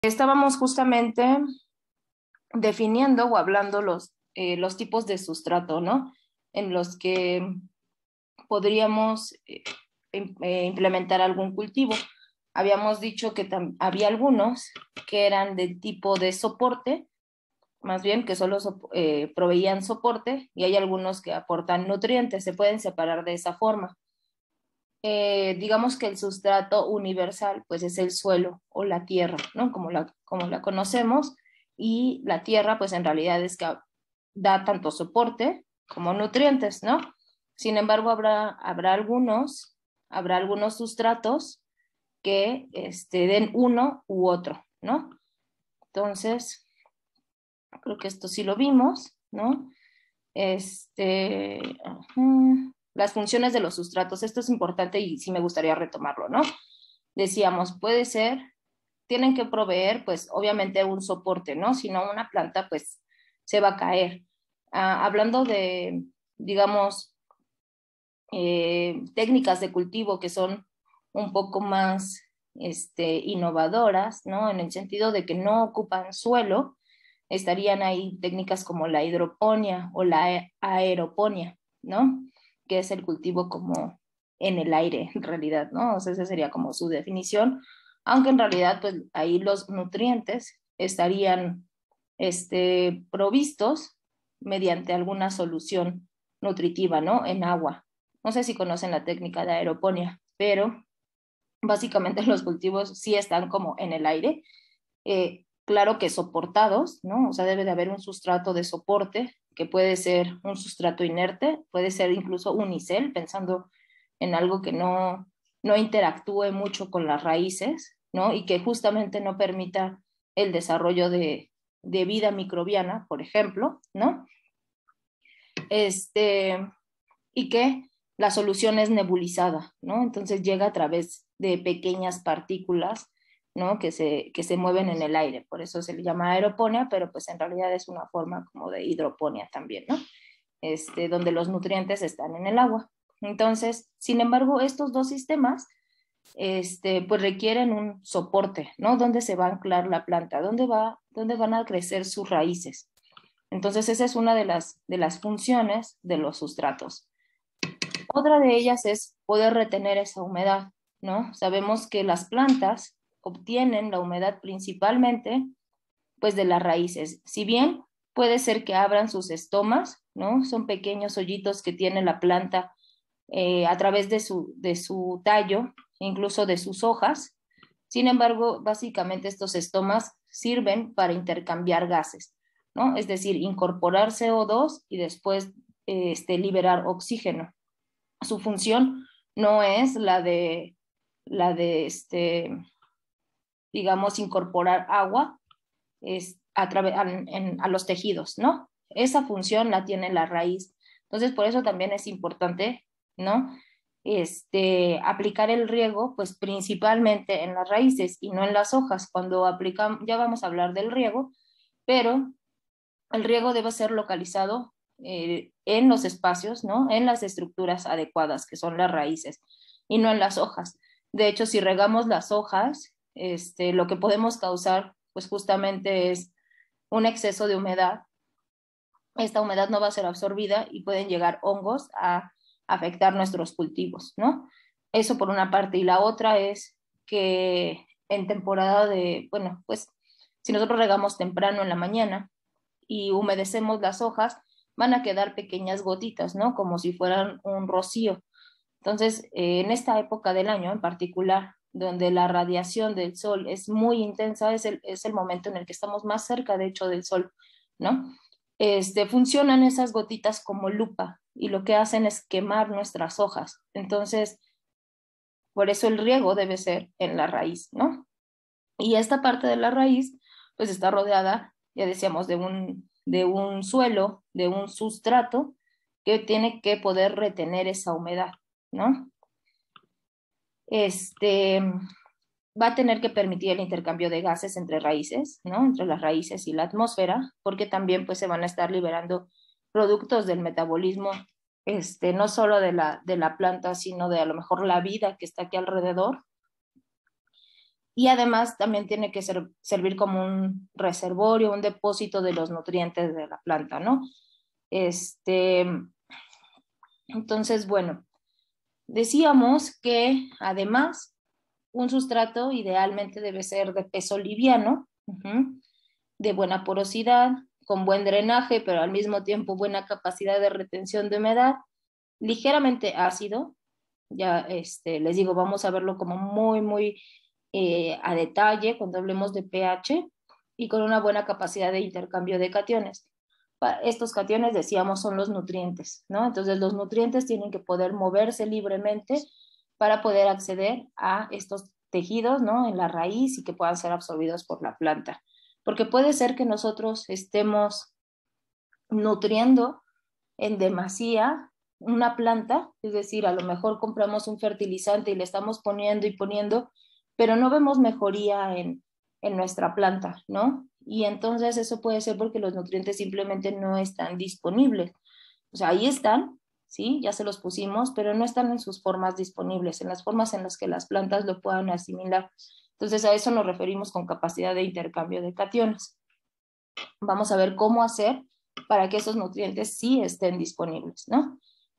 Estábamos justamente definiendo o hablando los tipos de sustrato, ¿no? En los que podríamos implementar algún cultivo. Habíamos dicho que había algunos que eran de tipo de soporte, más bien que solo proveían soporte, y hay algunos que aportan nutrientes, se pueden separar de esa forma. Digamos que el sustrato universal pues es el suelo o la tierra, ¿no? Como la conocemos, y la tierra pues en realidad es que da tanto soporte como nutrientes, ¿no? Sin embargo, habrá algunos sustratos que den uno u otro, ¿no? Entonces, creo que esto sí lo vimos, ¿no? Las funciones de los sustratos, esto es importante y sí me gustaría retomarlo, ¿no? Decíamos, tienen que proveer, pues obviamente un soporte, ¿no? Si no, una planta, pues se va a caer. Hablando de, digamos, técnicas de cultivo que son un poco más innovadoras, ¿no? En el sentido de que no ocupan suelo, estarían ahí técnicas como la hidroponía o la aeroponía, ¿no? Que es el cultivo como en el aire, en realidad, ¿no? O sea, esa sería como su definición, aunque en realidad, pues ahí los nutrientes estarían provistos mediante alguna solución nutritiva, ¿no? En agua. No sé si conocen la técnica de aeroponía, pero básicamente los cultivos sí están como en el aire, claro que soportados, ¿no? O sea, debe de haber un sustrato de soporte, que puede ser un sustrato inerte, puede ser incluso unicel, pensando en algo que no interactúe mucho con las raíces, ¿no? Y que justamente no permita el desarrollo de vida microbiana, por ejemplo, ¿no? Y que la solución es nebulizada, ¿no? Entonces llega a través de pequeñas partículas, ¿no? Que se mueven en el aire, por eso se le llama aeroponía, pero pues en realidad es una forma como de hidroponía también, ¿no? Donde los nutrientes están en el agua. Entonces, sin embargo, estos dos sistemas, pues requieren un soporte, ¿no? ¿Dónde se va a anclar la planta? ¿Dónde van a crecer sus raíces? Entonces, esa es una de las funciones de los sustratos. Otra de ellas es poder retener esa humedad, ¿no? Sabemos que las plantas obtienen la humedad principalmente, pues, de las raíces. Si bien puede ser que abran sus estomas, ¿no? Son pequeños hoyitos que tiene la planta a través de su tallo, incluso de sus hojas. Sin embargo, básicamente estos estomas sirven para intercambiar gases, ¿no? Es decir, incorporar CO2 y después liberar oxígeno. Su función no es digamos, incorporar agua a los tejidos, ¿no? Esa función la tiene la raíz. Entonces, por eso también es importante, ¿no? Aplicar el riego, pues principalmente en las raíces y no en las hojas. Cuando aplicamos, ya vamos a hablar del riego, pero el riego debe ser localizado en los espacios, ¿no? En las estructuras adecuadas, que son las raíces, y no en las hojas. De hecho, si regamos las hojas, lo que podemos causar, pues justamente es un exceso de humedad. Esta humedad no va a ser absorbida y pueden llegar hongos a afectar nuestros cultivos, ¿no? Eso por una parte. Y la otra es que en temporada bueno, pues si nosotros regamos temprano en la mañana, y humedecemos las hojas, van a quedar pequeñas gotitas, ¿no? Como si fueran un rocío. Entonces, en esta época del año en particular, donde la radiación del sol es muy intensa, es el momento en el que estamos más cerca, de hecho, del sol, ¿no? Funcionan esas gotitas como lupa y lo que hacen es quemar nuestras hojas. Entonces, por eso el riego debe ser en la raíz, ¿no? Y esta parte de la raíz, pues está rodeada, ya decíamos, de un suelo, de un sustrato que tiene que poder retener esa humedad, ¿no? Este va a tener que permitir el intercambio de gases entre raíces, ¿no? Entre las raíces y la atmósfera, porque también pues se van a estar liberando productos del metabolismo, no solo de la planta, sino de a lo mejor la vida que está aquí alrededor, y además también tiene que servir como un reservorio, un depósito de los nutrientes de la planta, ¿no? Entonces, bueno, decíamos que además un sustrato idealmente debe ser de peso liviano, de buena porosidad, con buen drenaje, pero al mismo tiempo buena capacidad de retención de humedad, ligeramente ácido. Ya les digo, vamos a verlo como muy a detalle cuando hablemos de pH, y con una buena capacidad de intercambio de cationes. Estos cationes, decíamos, son los nutrientes, ¿no? Entonces los nutrientes tienen que poder moverse libremente para poder acceder a estos tejidos, ¿no? En la raíz, y que puedan ser absorbidos por la planta. Porque puede ser que nosotros estemos nutriendo en demasía una planta, es decir, a lo mejor compramos un fertilizante y le estamos poniendo y poniendo, pero no vemos mejoría en nuestra planta, ¿no? Y entonces eso puede ser porque los nutrientes simplemente no están disponibles. O sea, ahí están, ¿sí? Ya se los pusimos, pero no están en sus formas disponibles, en las formas en las que las plantas lo puedan asimilar. Entonces a eso nos referimos con capacidad de intercambio de cationes. Vamos a ver cómo hacer para que esos nutrientes sí estén disponibles, ¿no?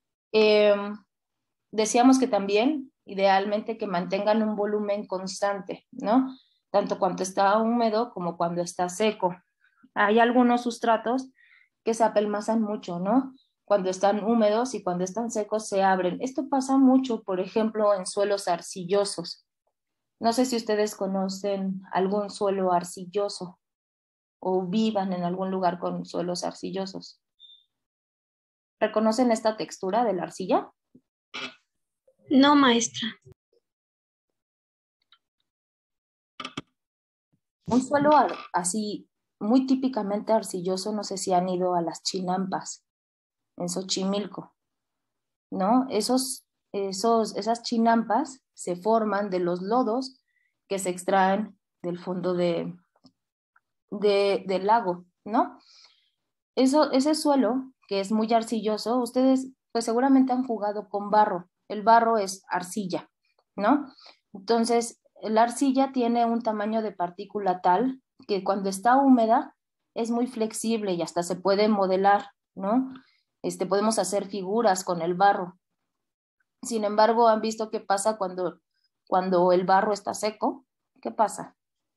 Decíamos que también, idealmente, que mantengan un volumen constante, ¿no? Tanto cuando está húmedo como cuando está seco. Hay algunos sustratos que se apelmazan mucho, ¿no? Cuando están húmedos y cuando están secos se abren. Esto pasa mucho, por ejemplo, en suelos arcillosos. No sé si ustedes conocen algún suelo arcilloso o vivan en algún lugar con suelos arcillosos. ¿Reconocen esta textura de la arcilla? No, maestra. Un suelo así muy típicamente arcilloso, no sé si han ido a las chinampas en Xochimilco, ¿no? Esas chinampas se forman de los lodos que se extraen del fondo del lago, ¿no? Ese suelo, que es muy arcilloso, ustedes pues seguramente han jugado con barro. El barro es arcilla, ¿no? Entonces, la arcilla tiene un tamaño de partícula tal que cuando está húmeda es muy flexible y hasta se puede modelar, ¿no? Podemos hacer figuras con el barro. Sin embargo, ¿han visto qué pasa cuando el barro está seco? ¿Qué pasa?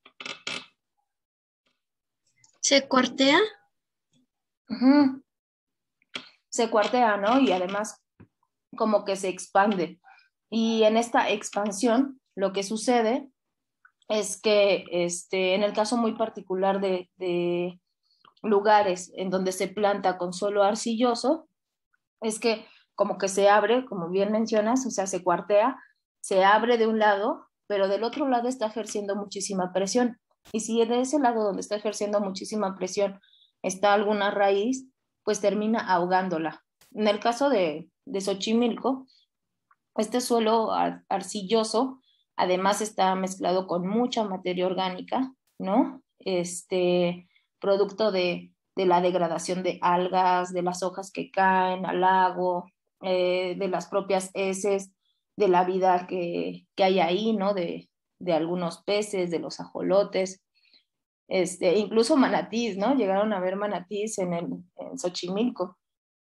¿Se cuartea? Uh-huh. Se cuartea, ¿no? Y además como que se expande. Y en esta expansión, lo que sucede es que en el caso muy particular de lugares en donde se planta con suelo arcilloso, es que como que se abre, como bien mencionas, o sea, se cuartea, se abre de un lado, pero del otro lado está ejerciendo muchísima presión. Y si de ese lado donde está ejerciendo muchísima presión está alguna raíz, pues termina ahogándola. En el caso de Xochimilco, este suelo arcilloso además está mezclado con mucha materia orgánica, ¿no? Producto de la degradación de algas, de las hojas que caen al lago, de las propias heces, de la vida que hay ahí, ¿no? De algunos peces, de los ajolotes, incluso manatís, ¿no? Llegaron a ver manatís en Xochimilco.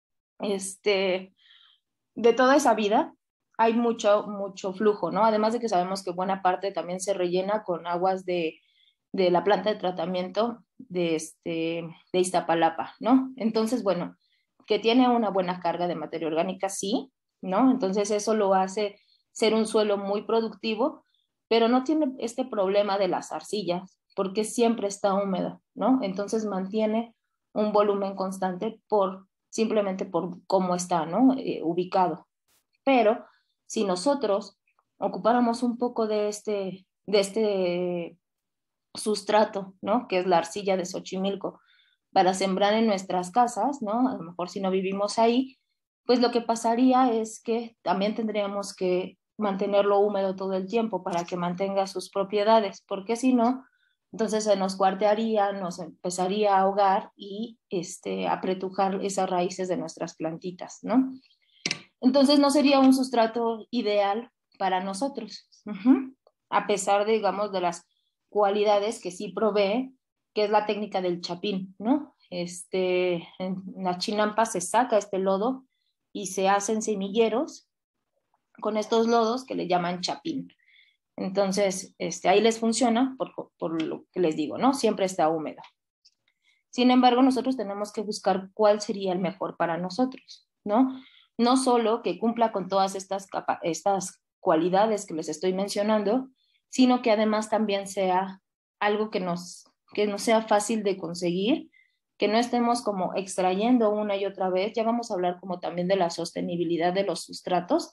De toda esa vida hay mucho flujo, ¿no? Además de que sabemos que buena parte también se rellena con aguas de la planta de tratamiento de Iztapalapa, ¿no? Entonces, bueno, que tiene una buena carga de materia orgánica, sí, ¿no? Entonces eso lo hace ser un suelo muy productivo, pero no tiene este problema de las arcillas, porque siempre está húmedo, ¿no? Entonces mantiene un volumen constante simplemente por cómo está, ¿no? Ubicado. Pero si nosotros ocupáramos un poco de este sustrato, ¿no? Que es la arcilla de Xochimilco, para sembrar en nuestras casas, ¿no? A lo mejor si no vivimos ahí, pues lo que pasaría es que también tendríamos que mantenerlo húmedo todo el tiempo para que mantenga sus propiedades, porque si no, entonces se nos cuartearía, nos empezaría a ahogar y apretujar esas raíces de nuestras plantitas, ¿no? Entonces no sería un sustrato ideal para nosotros. Uh-huh. a pesar, digamos, de las cualidades que sí provee, que es la técnica del chapín, ¿no? En la chinampa se saca este lodo y se hacen semilleros con estos lodos que le llaman chapín. Entonces, ahí les funciona por lo que les digo, ¿no? Siempre está húmedo. Sin embargo, nosotros tenemos que buscar cuál sería el mejor para nosotros, ¿no? No solo que cumpla con todas estas cualidades que les estoy mencionando, sino que además también sea algo que nos sea fácil de conseguir, que no estemos como extrayendo una y otra vez. Ya vamos a hablar como también de la sostenibilidad de los sustratos.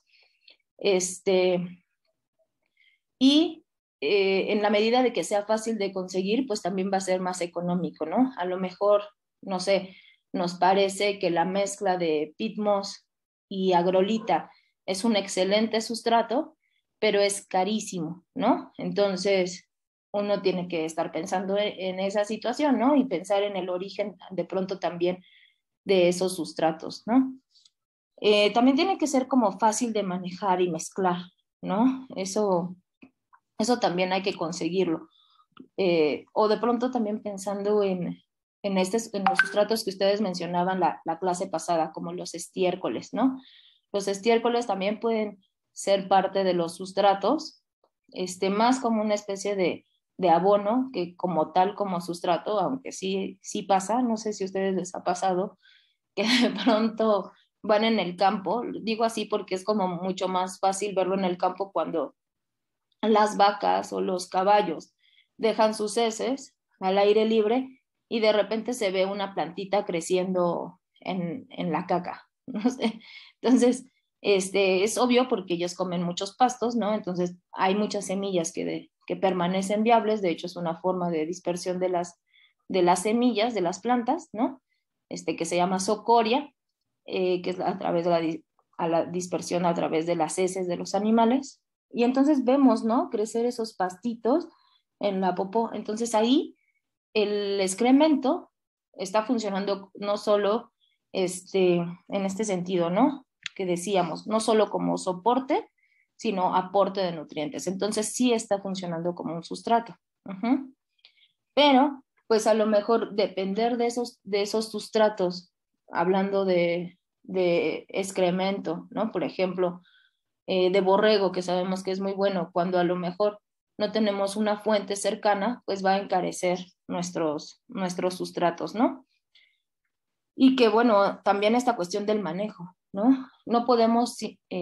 Y en la medida de que sea fácil de conseguir, pues también va a ser más económico, ¿no? A lo mejor, no sé, nos parece que la mezcla de pitmos y agrolita es un excelente sustrato, pero es carísimo, ¿no? Entonces, uno tiene que estar pensando en esa situación, ¿no? Y pensar en el origen de pronto también de esos sustratos, ¿no? También tiene que ser como fácil de manejar y mezclar, ¿no? Eso también hay que conseguirlo. O de pronto también pensando en los sustratos que ustedes mencionaban la clase pasada, como los estiércoles, ¿no? Los estiércoles también pueden ser parte de los sustratos, más como una especie de abono que como tal, como sustrato, aunque sí pasa, no sé si a ustedes les ha pasado, que de pronto van en el campo, digo así porque es como mucho más fácil verlo en el campo cuando las vacas o los caballos dejan sus heces al aire libre y de repente se ve una plantita creciendo en la caca, no sé. Entonces, es obvio porque ellos comen muchos pastos, ¿no? Entonces, hay muchas semillas que permanecen viables, de hecho es una forma de dispersión de las semillas, de las plantas, ¿no? Que se llama socoria, que es a través de la dispersión a través de las heces de los animales. Y entonces vemos, ¿no? Crecer esos pastitos en la popó. Entonces ahí el excremento está funcionando no solo en este sentido, ¿no? Que decíamos, no solo como soporte, sino aporte de nutrientes. Entonces sí está funcionando como un sustrato. Uh-huh. Pero, pues a lo mejor depender de esos sustratos, hablando de excremento, ¿no? Por ejemplo, de borrego, que sabemos que es muy bueno, cuando a lo mejor no tenemos una fuente cercana, pues va a encarecer nuestros sustratos, ¿no? Y que bueno, también esta cuestión del manejo, ¿no? No podemos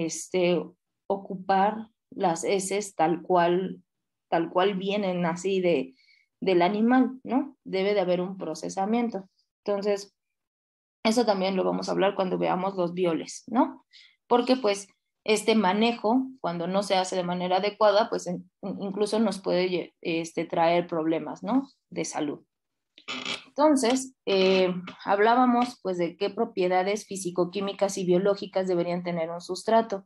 ocupar las heces tal cual vienen así del animal, ¿no? Debe de haber un procesamiento. Entonces, eso también lo vamos a hablar cuando veamos los bioles, ¿no? Porque pues este manejo, cuando no se hace de manera adecuada, pues incluso nos puede traer problemas, ¿no? De salud. Entonces, hablábamos pues de qué propiedades físico-químicas y biológicas deberían tener un sustrato.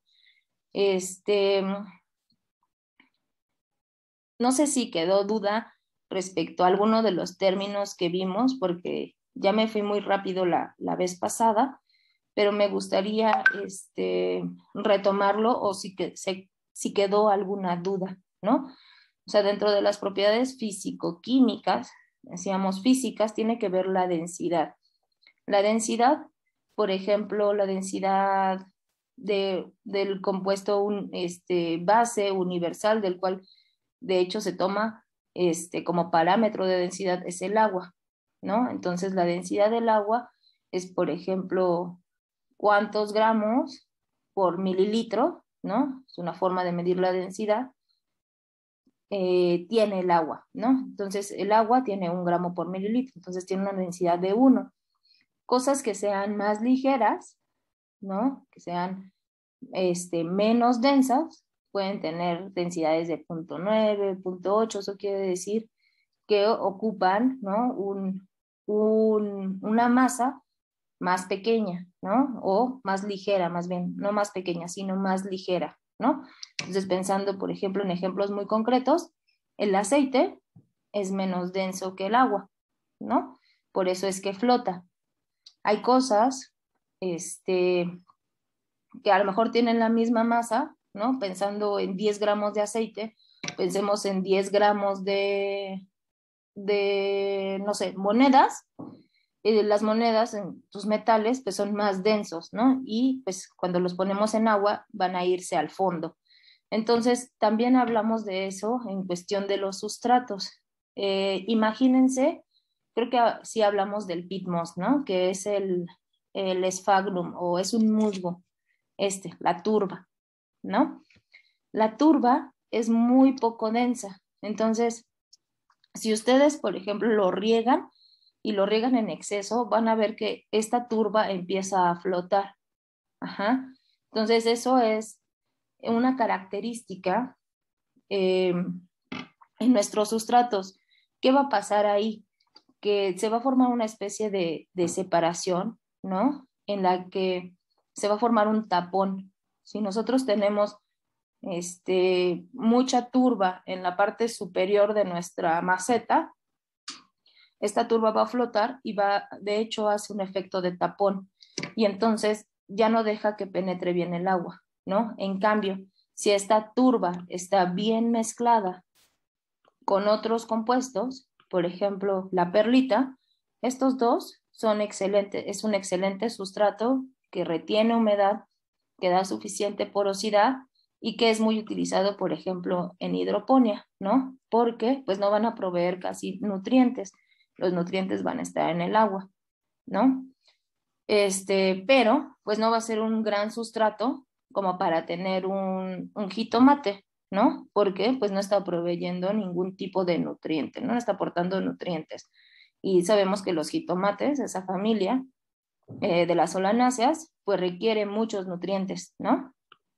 No sé si quedó duda respecto a alguno de los términos que vimos, porque ya me fui muy rápido la vez pasada, pero me gustaría retomarlo o si quedó alguna duda, ¿no? O sea, dentro de las propiedades físico-químicas, decíamos físicas, tiene que ver la densidad. La densidad, por ejemplo, la densidad del compuesto base universal, del cual de hecho se toma como parámetro de densidad, es el agua, ¿no? Entonces la densidad del agua es, por ejemplo, cuántos gramos por mililitro, ¿no? Es una forma de medir la densidad, tiene el agua, ¿no? Entonces el agua tiene 1 gramo por mililitro, entonces tiene una densidad de 1. Cosas que sean más ligeras, ¿no? Que sean menos densas, pueden tener densidades de 0.9, 0.8, eso quiere decir que ocupan, ¿no? Una masa más pequeña, ¿no? O más ligera, más bien, no más pequeña, sino más ligera, ¿no? Entonces, pensando, por ejemplo, en ejemplos muy concretos, el aceite es menos denso que el agua, ¿no? Por eso es que flota. Hay cosas, que a lo mejor tienen la misma masa, ¿no? Pensando en 10 gramos de aceite, Pensemos en 10 gramos no sé, monedas. Las monedas en sus metales pues son más densos, ¿no? Y pues cuando los ponemos en agua van a irse al fondo. Entonces también hablamos de eso en cuestión de los sustratos. Imagínense, creo que sí hablamos del pitmos, ¿no? Que es el sphagnum o es un musgo, la turba, ¿no? La turba es muy poco densa. Entonces, si ustedes, por ejemplo, lo riegan y lo riegan en exceso, van a ver que esta turba empieza a flotar. Ajá. Entonces, eso es una característica eh, en nuestros sustratos. ¿Qué va a pasar ahí? Que se va a formar una especie de separación, ¿no? En la que se va a formar un tapón. Si nosotros tenemos mucha turba en la parte superior de nuestra maceta, esta turba va a flotar y va, de hecho, hace un efecto de tapón y entonces ya no deja que penetre bien el agua, ¿no? En cambio, si esta turba está bien mezclada con otros compuestos, por ejemplo, la perlita, estos dos son excelentes, es un excelente sustrato que retiene humedad, que da suficiente porosidad y que es muy utilizado, por ejemplo, en hidroponía, ¿no? Porque pues no van a proveer casi nutrientes, los nutrientes van a estar en el agua, ¿no? Pero pues no va a ser un gran sustrato como para tener un jitomate, ¿no? Porque pues no está proveyendo ningún tipo de nutriente, no está aportando nutrientes. Y sabemos que los jitomates, esa familia de las solanáceas, pues requiere muchos nutrientes, ¿no?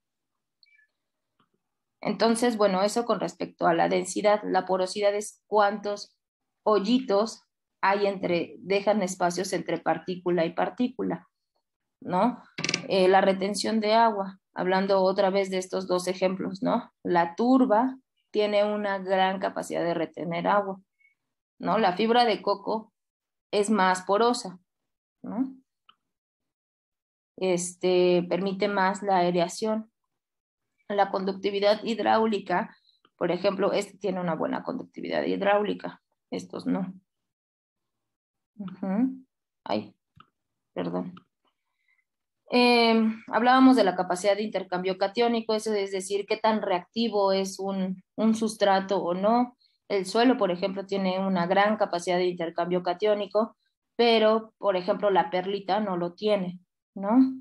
Entonces, bueno, eso con respecto a la densidad. La porosidad es cuántos hoyitos hay dejan espacios entre partícula y partícula, ¿no? La retención de agua, hablando otra vez de estos dos ejemplos, ¿no? La turba tiene una gran capacidad de retener agua, ¿no? La fibra de coco es más porosa, ¿no? Permite más la aireación. La conductividad hidráulica, por ejemplo, tiene una buena conductividad hidráulica, estos no. Ay, perdón. Hablábamos de la capacidad de intercambio catiónico, eso es decir, qué tan reactivo es un sustrato o no. El suelo, por ejemplo, tiene una gran capacidad de intercambio catiónico, pero, por ejemplo, la perlita no lo tiene, ¿no?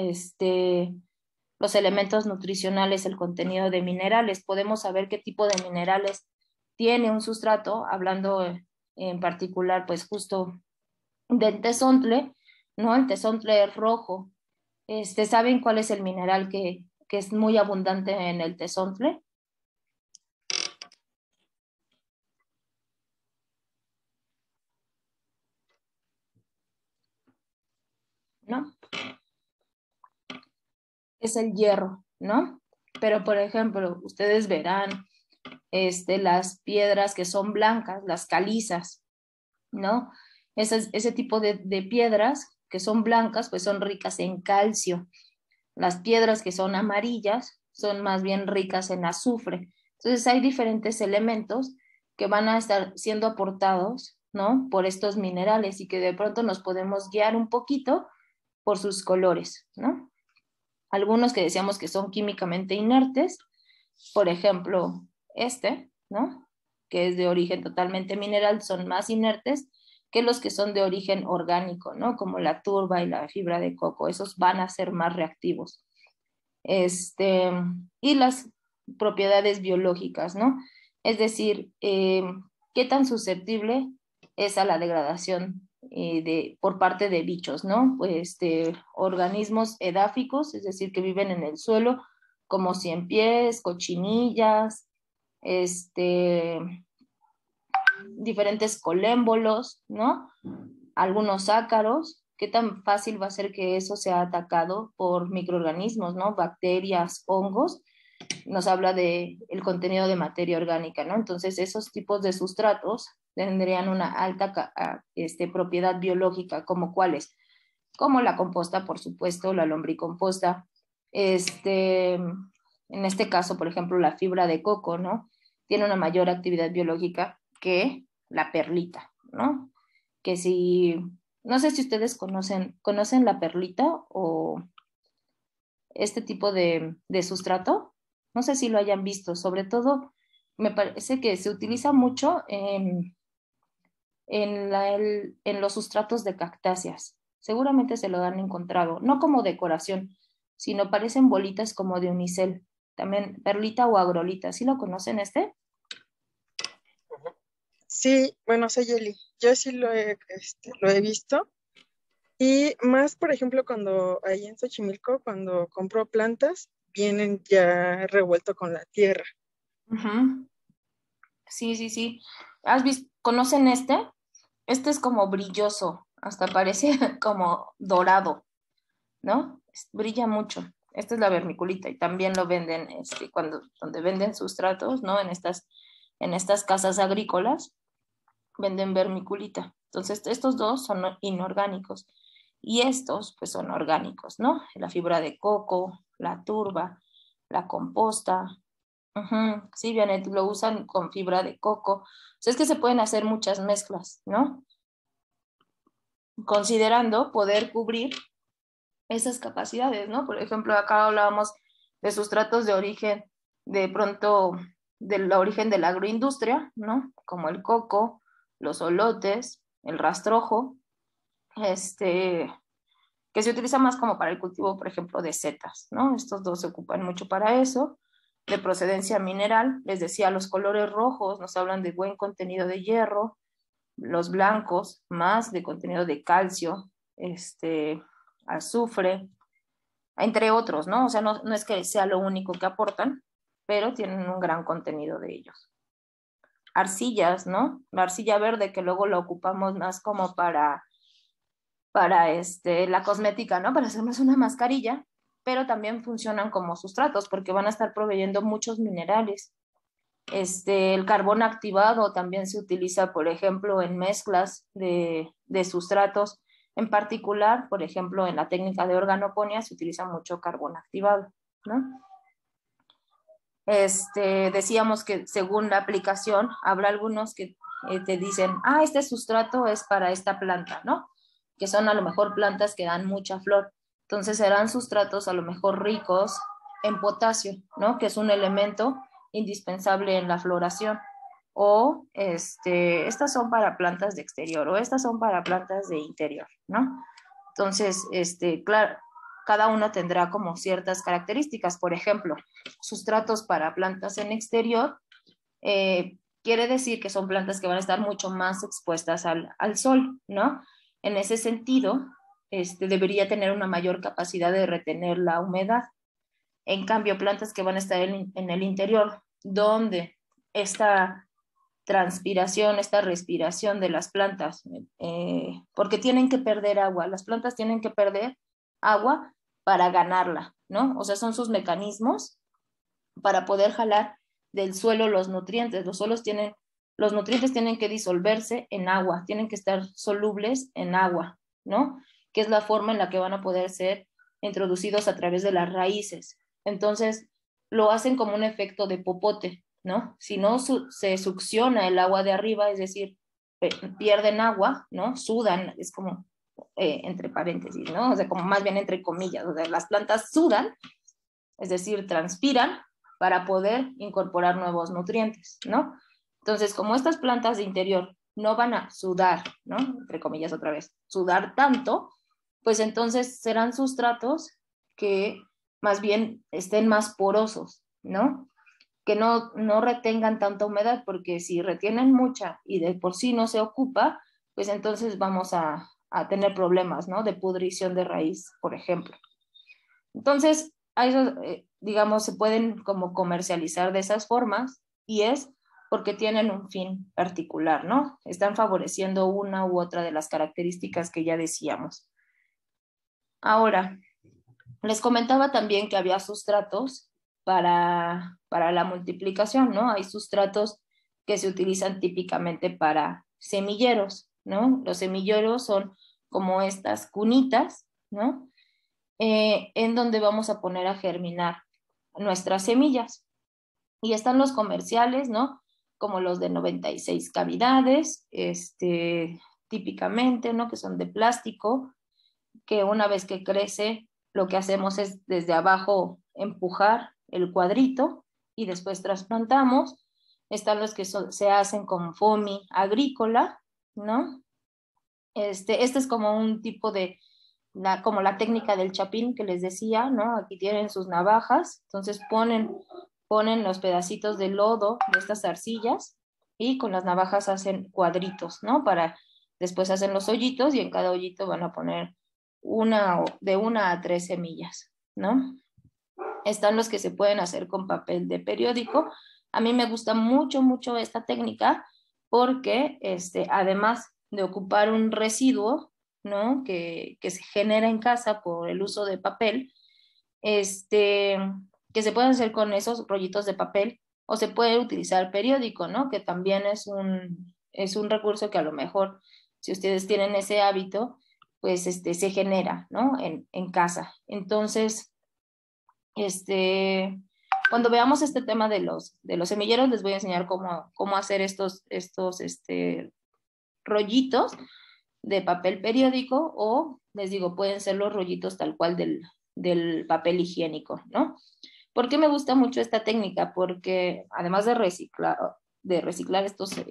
Los elementos nutricionales, el contenido de minerales. Podemos saber qué tipo de minerales tiene un sustrato, hablando en particular, pues justo del tesontle, ¿no? El tesontle es rojo. ¿Saben cuál es el mineral que es muy abundante en el tesontle? ¿No? Es el hierro, ¿no? Pero, por ejemplo, ustedes verán las piedras que son blancas, las calizas, ¿no? Ese tipo de piedras que son blancas, pues son ricas en calcio. Las piedras que son amarillas son más bien ricas en azufre. Entonces hay diferentes elementos que van a estar siendo aportados, ¿no? Por estos minerales y que de pronto nos podemos guiar un poquito por sus colores, ¿no? Algunos que decíamos que son químicamente inertes, por ejemplo, ¿no? Que es de origen totalmente mineral, son más inertes que los que son de origen orgánico, ¿no? Como la turba y la fibra de coco, esos van a ser más reactivos. Y las propiedades biológicas, ¿no? Es decir, qué tan susceptible es a la degradación por parte de bichos, ¿no? Pues organismos edáficos, es decir, que viven en el suelo, como ciempiés, cochinillas, diferentes colémbolos, ¿no? Algunos ácaros, qué tan fácil va a ser que eso sea atacado por microorganismos, ¿no? Bacterias, hongos, nos habla de el contenido de materia orgánica, ¿no? Entonces, esos tipos de sustratos tendrían una alta propiedad biológica, como cuáles, como la composta, por supuesto, la lombricomposta, en este caso, por ejemplo, la fibra de coco, ¿no? tiene una mayor actividad biológica que la perlita, ¿no? Que si, no sé si ustedes conocen la perlita o este tipo de sustrato, no sé si lo hayan visto, sobre todo me parece que se utiliza mucho en los sustratos de cactáceas. Seguramente se lo han encontrado, no como decoración, sino parecen bolitas como de unicel. También perlita o agrolita. ¿Sí lo conocen este? Sí, bueno, soy Yeli. Yo sí lo he visto. Y más, por ejemplo, cuando ahí en Xochimilco, cuando compro plantas, vienen ya revuelto con la tierra. Ujú. Sí, sí, sí. ¿Has visto? ¿Conocen este? Este es como brilloso, hasta parece como dorado, ¿no? Brilla mucho. Esta es la vermiculita y también lo venden donde venden sustratos, ¿no? En estas casas agrícolas venden vermiculita. Entonces, estos dos son inorgánicos y estos, pues, son orgánicos, ¿no? La fibra de coco, la turba, la composta. Ujú. Sí, Vianet, lo usan con fibra de coco. O sea, es que se pueden hacer muchas mezclas, ¿no? Considerando poder cubrir esas capacidades, ¿no? Por ejemplo, acá hablábamos de sustratos de origen, de pronto, del origen de la agroindustria, ¿no? Como el coco, los olotes, el rastrojo, que se utiliza más como para el cultivo, por ejemplo, de setas, ¿no? Estos dos se ocupan mucho para eso. De procedencia mineral, les decía, los colores rojos nos hablan de buen contenido de hierro, los blancos más de contenido de calcio, azufre, entre otros, ¿no? O sea, no es que sea lo único que aportan, pero tienen un gran contenido de ellos. Arcillas, ¿no? La arcilla verde que luego la ocupamos más como para la cosmética, ¿no? Para hacernos una mascarilla, pero también funcionan como sustratos porque van a estar proveyendo muchos minerales. El carbón activado también se utiliza, por ejemplo, en mezclas de sustratos. En particular, por ejemplo, en la técnica de organoponía se utiliza mucho carbón activado, ¿no? Decíamos que según la aplicación, habrá algunos que te dicen, este sustrato es para esta planta, ¿no? Que son a lo mejor plantas que dan mucha flor. Entonces serán sustratos a lo mejor ricos en potasio, ¿no? Que es un elemento indispensable en la floración. O estas son para plantas de exterior o estas son para plantas de interior, ¿no? Entonces, claro, cada uno tendrá como ciertas características. Por ejemplo, sustratos para plantas en exterior, quiere decir que son plantas que van a estar mucho más expuestas al sol, ¿no? En ese sentido, debería tener una mayor capacidad de retener la humedad. En cambio, plantas que van a estar en el interior, donde esta transpiración, esta respiración de las plantas, porque tienen que perder agua, las plantas tienen que perder agua para ganarla, ¿no? O sea, son sus mecanismos para poder jalar del suelo los nutrientes. Los nutrientes tienen que disolverse en agua, tienen que estar solubles en agua, ¿no? Que es la forma en la que van a poder ser introducidos a través de las raíces. Entonces, lo hacen como un efecto de popote, ¿no? Si no se succiona el agua de arriba, es decir, pierden agua, ¿no? Sudan, es como entre paréntesis, ¿no? O sea, como más bien entre comillas, o sea, las plantas sudan, es decir, transpiran para poder incorporar nuevos nutrientes, ¿no? Entonces, como estas plantas de interior no van a sudar, ¿no? Entre comillas otra vez, sudar tanto, pues entonces serán sustratos que más bien estén más porosos, ¿no? Que no retengan tanta humedad, porque si retienen mucha y de por sí no se ocupa, pues entonces vamos a tener problemas, ¿no? De pudrición de raíz, por ejemplo. Entonces, a esos, digamos, se pueden como comercializar de esas formas y es porque tienen un fin particular, ¿no? Están favoreciendo una u otra de las características que ya decíamos. Ahora, les comentaba también que había sustratos para la multiplicación, ¿no? Hay sustratos que se utilizan típicamente para semilleros, ¿no? Los semilleros son como estas cunitas, ¿no? En donde vamos a poner a germinar nuestras semillas. Y están los comerciales, ¿no? Como los de 96 cavidades, típicamente, ¿no? Que son de plástico, que una vez que crece, lo que hacemos es desde abajo empujar el cuadrito y después trasplantamos. Están los que se hacen con foamy agrícola, ¿no? Este es como un tipo de, como la técnica del chapín que les decía, ¿no? Aquí tienen sus navajas, entonces ponen los pedacitos de lodo de estas arcillas y con las navajas hacen cuadritos, ¿no? Después hacen los hoyitos y en cada hoyito van a poner de 1 a 3 semillas, ¿no? Están los que se pueden hacer con papel de periódico. A mí me gusta mucho, mucho esta técnica porque además de ocupar un residuo, ¿no? que se genera en casa por el uso de papel, que se pueden hacer con esos rollitos de papel o se puede utilizar periódico, ¿no? Que también es un recurso que a lo mejor, si ustedes tienen ese hábito, pues se genera, ¿no? En casa. Entonces, cuando veamos este tema de los semilleros, les voy a enseñar cómo hacer estos rollitos de papel periódico o, les digo, pueden ser los rollitos tal cual del papel higiénico, ¿no? ¿Por qué me gusta mucho esta técnica? Porque además de reciclar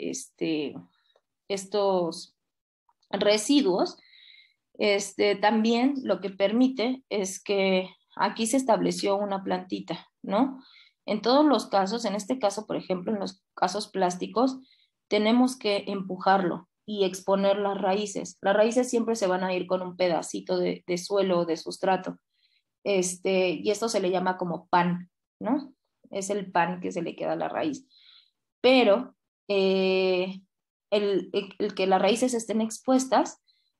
estos residuos, también lo que permite es que aquí se estableció una plantita, ¿no? En todos los casos, en este caso, por ejemplo, en los casos plásticos, tenemos que empujarlo y exponer las raíces. Las raíces siempre se van a ir con un pedacito de suelo o de sustrato. Y esto se le llama como pan, ¿no? Es el pan que se le queda a la raíz. Pero el que las raíces estén expuestas,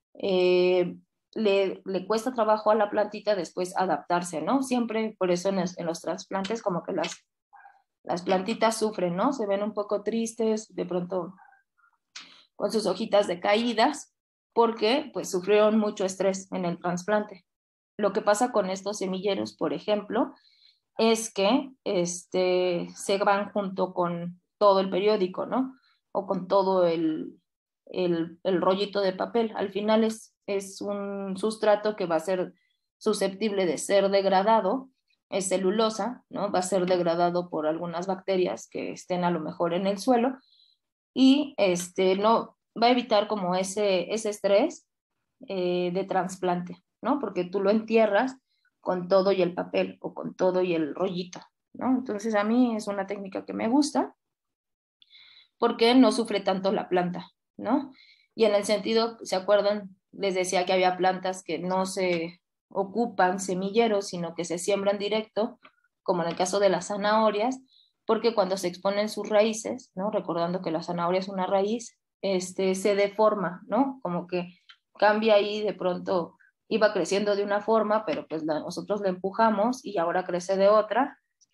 le cuesta trabajo a la plantita después adaptarse, ¿no? Siempre, por eso en los trasplantes como que las plantitas sufren, ¿no? Se ven un poco tristes, de pronto con sus hojitas decaídas, porque pues sufrieron mucho estrés en el trasplante. Lo que pasa con estos semilleros, por ejemplo, es que se van junto con todo el periódico, ¿no? O con todo el rollito de papel. Al final es un sustrato que va a ser susceptible de ser degradado, es celulosa, ¿no? Va a ser degradado por algunas bacterias que estén a lo mejor en el suelo y no va a evitar como ese estrés de trasplante, ¿no? Porque tú lo entierras con todo y el papel o con todo y el rollito, ¿no? Entonces a mí es una técnica que me gusta porque no sufre tanto la planta, ¿no? Y en el sentido, ¿se acuerdan? Les decía que había plantas que no se ocupan semilleros, sino que se siembran directo, como en el caso de las zanahorias, porque cuando se exponen sus raíces, ¿no? Recordando que la zanahoria es una raíz, se deforma, ¿no? Como que cambia ahí, de pronto iba creciendo de una forma, pero pues nosotros la empujamos y ahora crece de otra.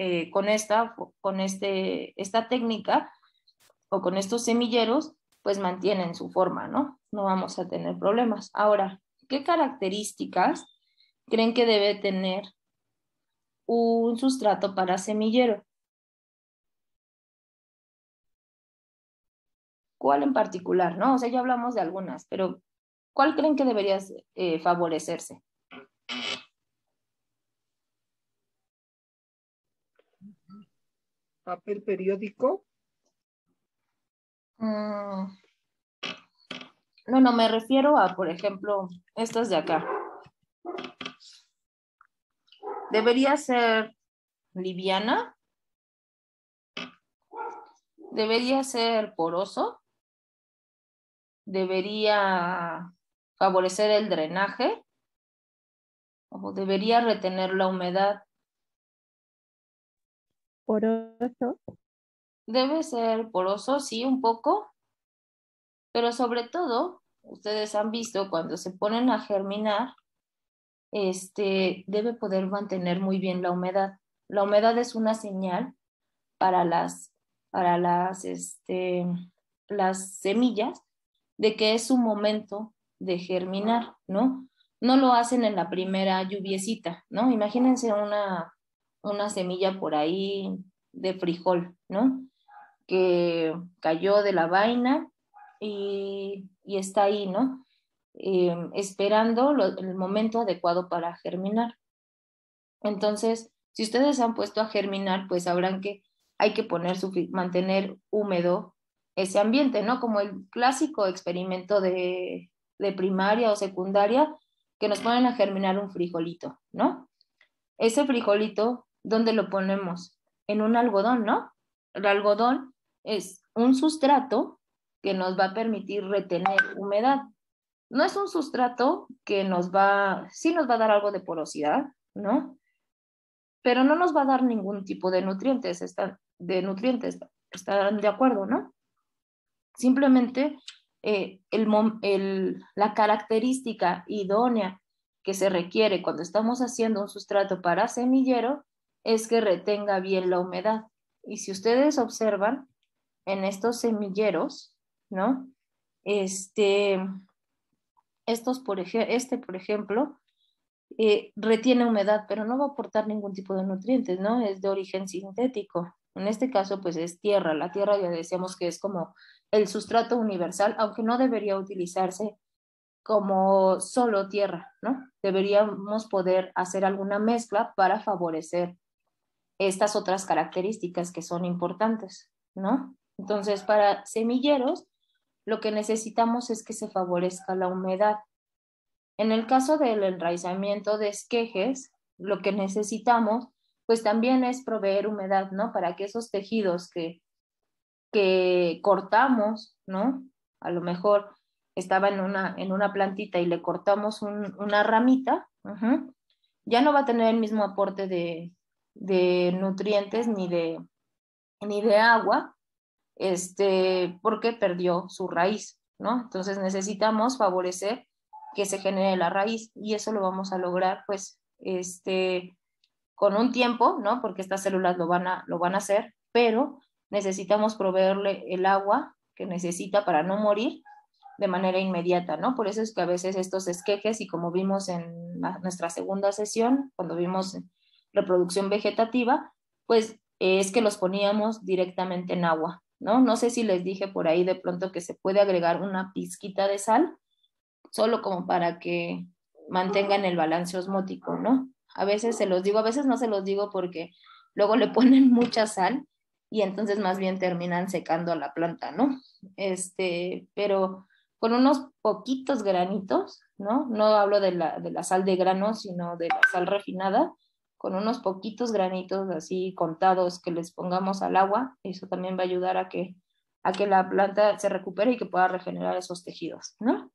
Esta técnica o con estos semilleros, pues mantienen su forma, ¿no? No vamos a tener problemas. Ahora, ¿qué características creen que debe tener un sustrato para semillero? ¿Cuál en particular, no? O sea, ya hablamos de algunas, pero ¿cuál creen que debería favorecerse? Papel periódico. No, me refiero a, por ejemplo, estas de acá. Debería ser liviana, debería ser poroso, debería favorecer el drenaje o debería retener la humedad. Poroso. Debe ser poroso, sí, un poco, pero sobre todo, ustedes han visto cuando se ponen a germinar, debe poder mantener muy bien la humedad. La humedad es una señal para las semillas de que es su momento de germinar, ¿no? No lo hacen en la primera lluviecita, ¿no? Imagínense una semilla por ahí de frijol, ¿no? Que cayó de la vaina y está ahí, ¿no? Esperando el momento adecuado para germinar. Entonces, si ustedes se han puesto a germinar, pues sabrán que hay que mantener húmedo ese ambiente, ¿no? Como el clásico experimento de primaria o secundaria, que nos ponen a germinar un frijolito, ¿no? Ese frijolito, ¿dónde lo ponemos? En un algodón, ¿no? El algodón es un sustrato que nos va a permitir retener humedad. No es un sustrato que sí nos va a dar algo de porosidad, ¿no? Pero no nos va a dar ningún tipo de nutrientes, ¿están de acuerdo, no? Simplemente la característica idónea que se requiere cuando estamos haciendo un sustrato para semillero es que retenga bien la humedad. Y si ustedes observan en estos semilleros, ¿no? Por ejemplo, retiene humedad, pero no va a aportar ningún tipo de nutrientes, ¿no? Es de origen sintético. En este caso, pues es tierra. La tierra ya decíamos que es como el sustrato universal, aunque no debería utilizarse como solo tierra, ¿no? Deberíamos poder hacer alguna mezcla para favorecer estas otras características que son importantes, ¿no? Entonces, para semilleros, lo que necesitamos es que se favorezca la humedad. En el caso del enraizamiento de esquejes, lo que necesitamos, pues también es proveer humedad, ¿no? Para que esos tejidos que cortamos, ¿no? A lo mejor estaba en una plantita y le cortamos una ramita, ya no va a tener el mismo aporte de nutrientes ni de agua, porque perdió su raíz, ¿no? Entonces necesitamos favorecer que se genere la raíz y eso lo vamos a lograr, pues, con un tiempo, ¿no? Porque estas células lo van a hacer, pero necesitamos proveerle el agua que necesita para no morir de manera inmediata, ¿no? Por eso es que a veces estos esquejes, y como vimos en nuestra segunda sesión, cuando vimos reproducción vegetativa, pues es que los poníamos directamente en agua, ¿no? No sé si les dije por ahí de pronto que se puede agregar una pizquita de sal, solo como para que mantengan el balance osmótico, ¿no? A veces se los digo, a veces no se los digo porque luego le ponen mucha sal y entonces más bien terminan secando a la planta, ¿no? Pero con unos poquitos granitos, ¿no? No hablo de la sal de grano, sino de la sal refinada, con unos poquitos granitos así contados que les pongamos al agua, eso también va a ayudar a que la planta se recupere y que pueda regenerar esos tejidos, ¿no?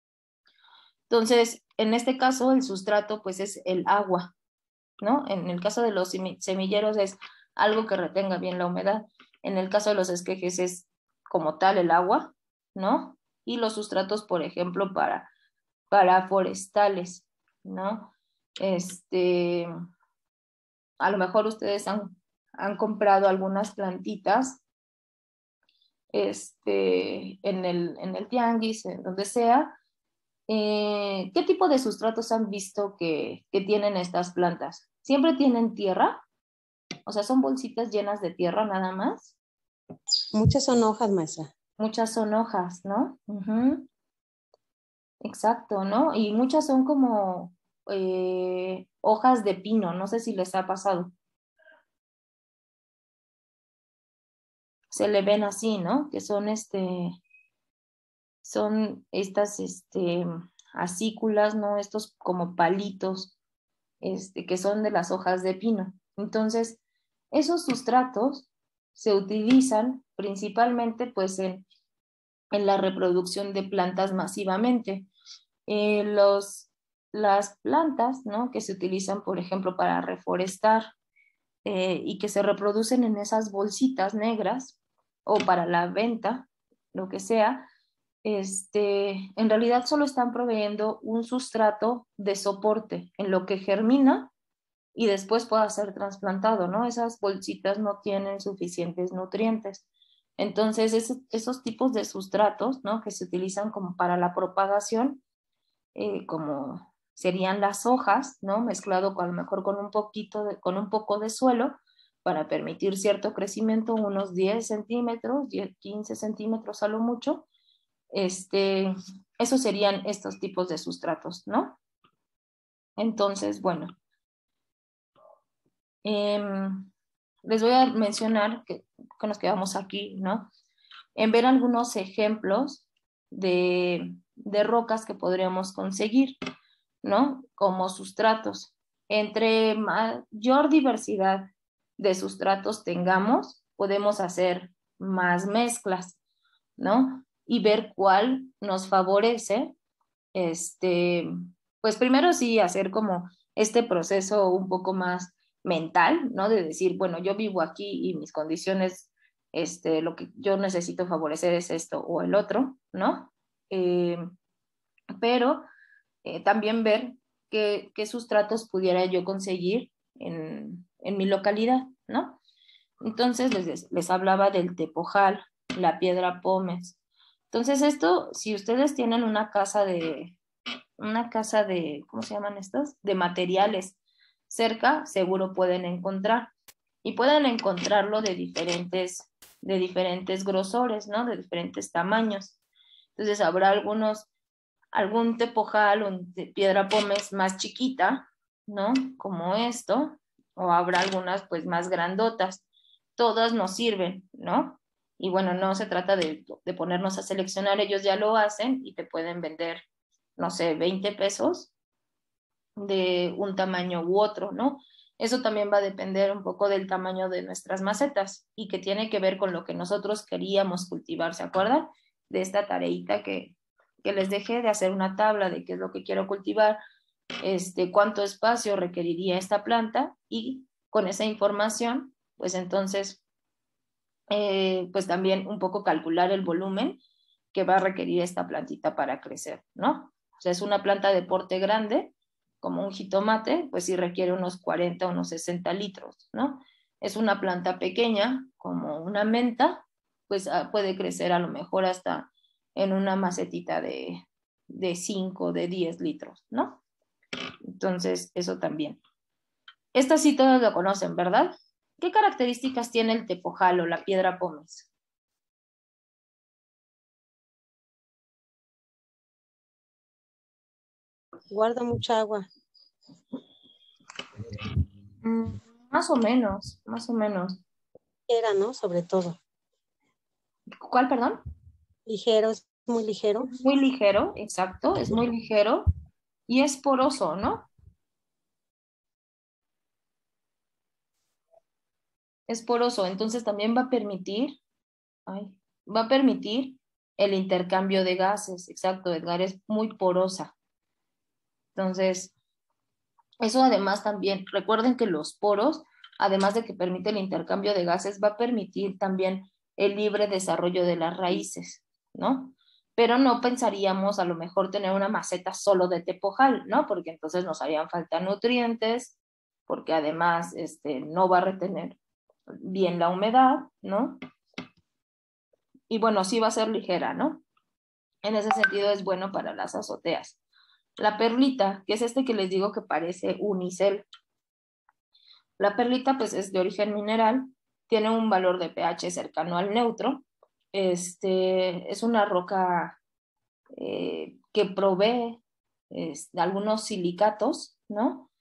Entonces, en este caso, el sustrato, pues, es el agua, ¿no? En el caso de los semilleros es algo que retenga bien la humedad. En el caso de los esquejes es como tal el agua, ¿no? Y los sustratos, por ejemplo, para forestales, ¿no? A lo mejor ustedes han comprado algunas plantitas, en el tianguis, en donde sea. ¿Qué tipo de sustratos han visto que tienen estas plantas? ¿Siempre tienen tierra? O sea, ¿son bolsitas llenas de tierra nada más? Muchas son hojas, maestra. Muchas son hojas, ¿no? Exacto, ¿no? Y muchas son como hojas de pino, no sé si les ha pasado. Se le ven así, ¿no? Que son estas acículas, ¿no? Estos como palitos, que son de las hojas de pino. Entonces, esos sustratos se utilizan principalmente pues en la reproducción de plantas masivamente. Las plantas, ¿no? Que se utilizan, por ejemplo, para reforestar y que se reproducen en esas bolsitas negras o para la venta, lo que sea, en realidad solo están proveyendo un sustrato de soporte en lo que germina y después pueda ser trasplantado, ¿no? Esas bolsitas no tienen suficientes nutrientes. Entonces, esos tipos de sustratos, ¿no? Que se utilizan como para la propagación, como serían las hojas, ¿no? Mezclado con, a lo mejor con un poco de suelo, para permitir cierto crecimiento, unos 10 centímetros, 10, 15 centímetros a lo mucho. Esos serían estos tipos de sustratos, ¿no? Entonces, bueno, les voy a mencionar que nos quedamos aquí, ¿no? En ver algunos ejemplos de rocas que podríamos conseguir, ¿no? Como sustratos. Entre mayor diversidad de sustratos tengamos, podemos hacer más mezclas, ¿no? Y ver cuál nos favorece, pues primero sí hacer como este proceso un poco más mental, ¿no? De decir, bueno, yo vivo aquí y mis condiciones, lo que yo necesito favorecer es esto o el otro, ¿no? Pero también ver qué sustratos pudiera yo conseguir en mi localidad, ¿no? Entonces les hablaba del tepojal, la piedra pómez. Entonces esto, si ustedes tienen una casa de, ¿cómo se llaman estos? De materiales cerca, seguro pueden encontrar. Y pueden encontrarlo de diferentes grosores, ¿no? De diferentes tamaños. Entonces habrá algún tepojal o de piedra pómez más chiquita, ¿no? Como esto, o habrá algunas pues más grandotas. Todas nos sirven, ¿no? Y bueno, no se trata de ponernos a seleccionar, ellos ya lo hacen y te pueden vender, no sé, 20 pesos de un tamaño u otro, ¿no? Eso también va a depender un poco del tamaño de nuestras macetas y que tiene que ver con lo que nosotros queríamos cultivar, ¿se acuerdan? De esta tareita que les dejé de hacer una tabla de qué es lo que quiero cultivar, cuánto espacio requeriría esta planta y con esa información, pues entonces, pues también un poco calcular el volumen que va a requerir esta plantita para crecer, ¿no? O sea, es una planta de porte grande, como un jitomate, pues sí requiere unos 40, unos 60 litros, ¿no? Es una planta pequeña, como una menta, pues puede crecer a lo mejor hasta en una macetita de 5, de 10 litros, ¿no? Entonces, eso también. Esta sí todos lo conocen, ¿verdad? ¿Qué características tiene el tepojal o la piedra pómez? Guarda mucha agua. Más o menos, más o menos. Era, ¿no? Sobre todo. ¿Cuál, perdón? Ligero, es muy ligero. Muy ligero, exacto, es muy ligero y es poroso, ¿no? Es poroso, entonces también va a permitir el intercambio de gases, exacto, Edgar, es muy porosa. Entonces, eso además también, recuerden que los poros, además de que permite el intercambio de gases, va a permitir también el libre desarrollo de las raíces, ¿no? Pero no pensaríamos a lo mejor tener una maceta solo de tepojal, ¿no? Porque entonces nos harían falta nutrientes, porque además no va a retener bien la humedad, ¿no? Y bueno, sí va a ser ligera, ¿no? En ese sentido es bueno para las azoteas. La perlita, que es que les digo que parece unicel. La perlita pues es de origen mineral, tiene un valor de pH cercano al neutro. Es una roca que provee algunos silicatos, ¿no?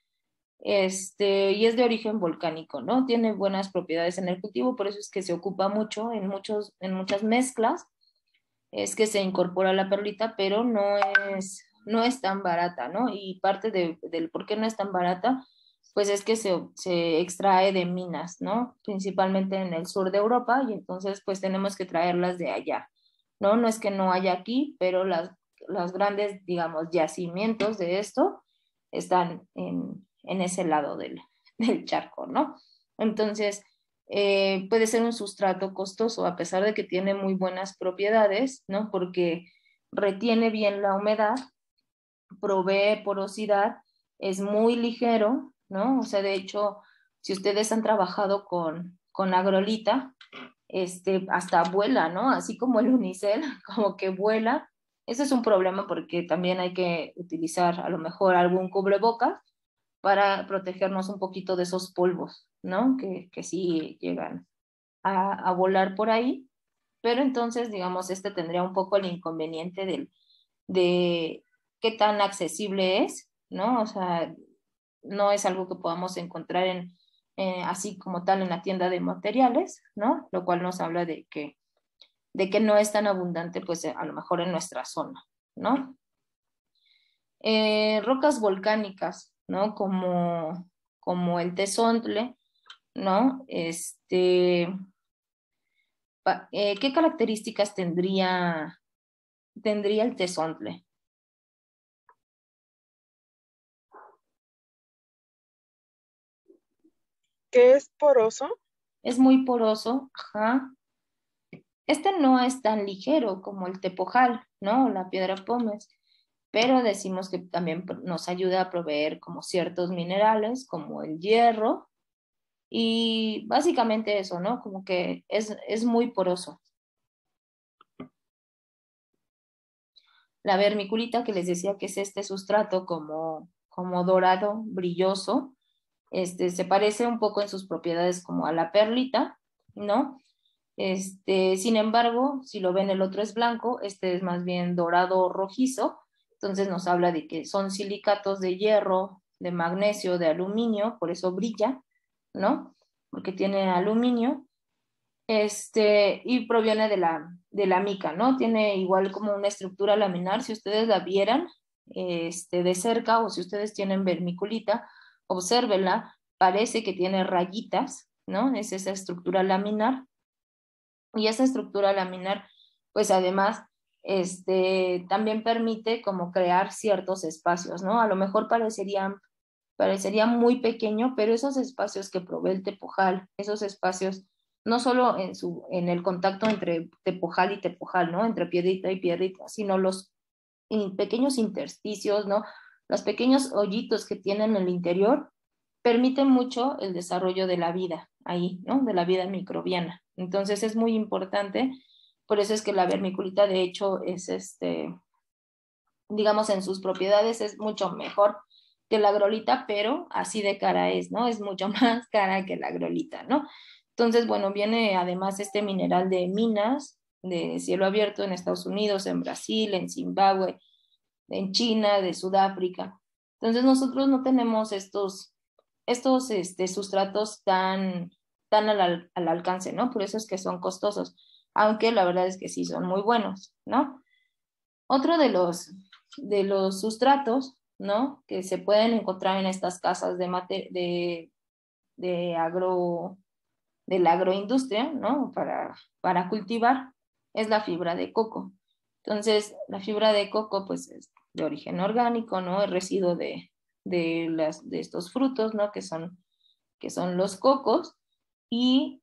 Y es de origen volcánico, ¿no? Tiene buenas propiedades en el cultivo, por eso es que se ocupa mucho en muchas mezclas, es que se incorpora la perlita, pero no es tan barata, ¿no? Y parte del por qué no es tan barata, pues es que se extrae de minas, ¿no? Principalmente en el sur de Europa, y entonces pues tenemos que traerlas de allá, ¿no? No es que no haya aquí, pero las grandes, digamos, yacimientos de esto están en ese lado del charco, ¿no? Entonces, puede ser un sustrato costoso, a pesar de que tiene muy buenas propiedades, ¿no? Porque retiene bien la humedad, provee porosidad, es muy ligero, ¿no? O sea, de hecho, si ustedes han trabajado con agrolita, hasta vuela, ¿no? Así como el unicel, como que vuela. Ese es un problema porque también hay que utilizar a lo mejor algún cubrebocas para protegernos un poquito de esos polvos, ¿no? Que sí llegan a volar por ahí, pero entonces, digamos, este tendría un poco el inconveniente de qué tan accesible es, ¿no? O sea, no es algo que podamos encontrar así como tal en la tienda de materiales, ¿no? Lo cual nos habla de que no es tan abundante, pues a lo mejor en nuestra zona, ¿no? Rocas volcánicas, ¿no? Como el tezontle, ¿no? ¿Qué características tendría el tezontle? Que es poroso. Es muy poroso, ajá. Este no es tan ligero como el tepojal, ¿no? La piedra pómez, pero decimos que también nos ayuda a proveer como ciertos minerales, como el hierro, y básicamente eso, ¿no? Como que es muy poroso. La vermiculita, que les decía que es este sustrato como dorado, brilloso, se parece un poco en sus propiedades como a la perlita, ¿no? Sin embargo, si lo ven, el otro es blanco, este es más bien dorado o rojizo, entonces nos habla de que son silicatos de hierro, de magnesio, de aluminio, por eso brilla, ¿no? Porque tiene aluminio, y proviene de la mica, ¿no? Tiene igual como una estructura laminar, si ustedes la vieran, de cerca, o si ustedes tienen vermiculita, obsérvenla, parece que tiene rayitas, ¿no? Es esa estructura laminar, y esa estructura laminar, pues además, también permite como crear ciertos espacios, ¿no? A lo mejor parecería muy pequeño, pero esos espacios que provee el tepojal, esos espacios, no solo en el contacto entre tepojal, ¿no? Entre piedrita y piedrita, sino los pequeños intersticios, ¿no? Los pequeños hoyitos que tienen en el interior permiten mucho el desarrollo de la vida ahí, ¿no? De la vida microbiana. Entonces es muy importante, por eso es que la vermiculita de hecho es digamos, en sus propiedades es mucho mejor que la agrolita, pero así de cara es, ¿no? Es mucho más cara que la agrolita, ¿no? Entonces, bueno, viene además este mineral de minas, de cielo abierto en Estados Unidos, en Brasil, en Zimbabue, en China, de Sudáfrica. Entonces, nosotros no tenemos estos sustratos tan al alcance, ¿no? Por eso es que son costosos, aunque la verdad es que sí son muy buenos, ¿no? Otro de los sustratos, ¿no? Que se pueden encontrar en estas casas de la agroindustria, ¿no? Para cultivar, es la fibra de coco. Entonces, la fibra de coco, pues, es de origen orgánico, ¿no? Es residuo de estos frutos, ¿no? Que son los cocos. Y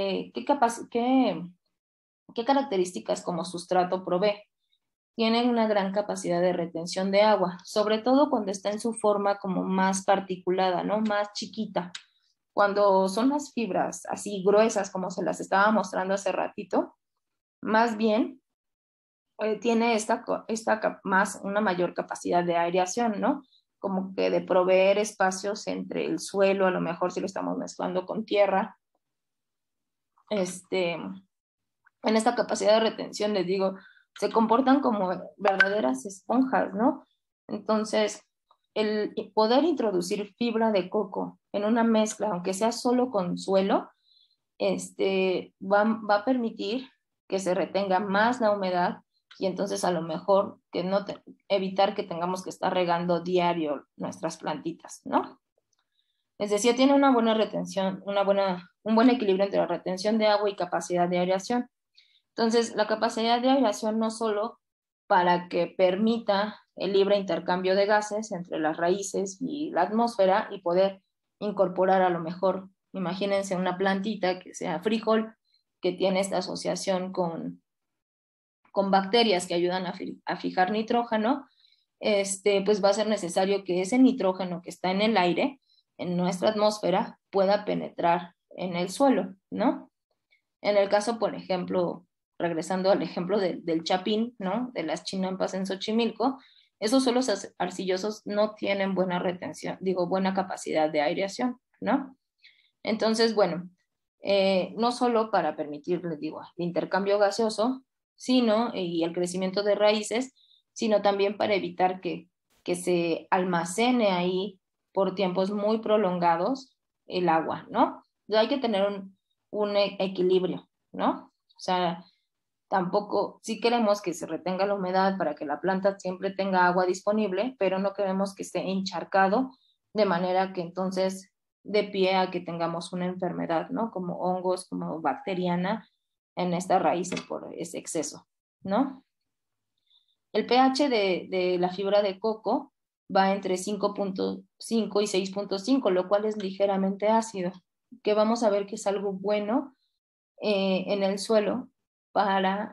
¿qué características como sustrato provee? Tienen una gran capacidad de retención de agua, sobre todo cuando está en su forma como más particulada, ¿no? Más chiquita. Cuando son las fibras así gruesas, como se las estaba mostrando hace ratito, más bien tiene más una mayor capacidad de aireación, ¿no? Como que de proveer espacios entre el suelo, a lo mejor si lo estamos mezclando con tierra, en esta capacidad de retención, les digo, se comportan como verdaderas esponjas, ¿no? Entonces, el poder introducir fibra de coco en una mezcla, aunque sea solo con suelo, va a permitir que se retenga más la humedad y entonces a lo mejor que evitar que tengamos que estar regando diario nuestras plantitas, ¿no? Es decir, tiene una buena retención, un buen equilibrio entre la retención de agua y capacidad de aireación. Entonces, la capacidad de aireación no solo para que permita el libre intercambio de gases entre las raíces y la atmósfera y poder incorporar a lo mejor, imagínense una plantita que sea frijol, que tiene esta asociación con bacterias que ayudan a fijar nitrógeno, pues va a ser necesario que ese nitrógeno que está en el aire, en nuestra atmósfera, pueda penetrar en el suelo, ¿no? En el caso, por ejemplo, regresando al ejemplo del chapín, ¿no? De las chinampas en Xochimilco, esos suelos arcillosos no tienen buena retención, buena capacidad de aireación, ¿no? Entonces, bueno, no solo para permitir, les digo, el intercambio gaseoso, sino, y el crecimiento de raíces, sino también para evitar que se almacene ahí por tiempos muy prolongados el agua, ¿no? Entonces hay que tener un equilibrio, ¿no? O sea, tampoco, sí queremos que se retenga la humedad para que la planta siempre tenga agua disponible, pero no queremos que esté encharcado de manera que entonces de pie a que tengamos una enfermedad, ¿no? Como hongos, como bacteriana en estas raíces por ese exceso, ¿no? El pH de la fibra de coco va entre 5.5 y 6.5, lo cual es ligeramente ácido, que vamos a ver que es algo bueno en el suelo para,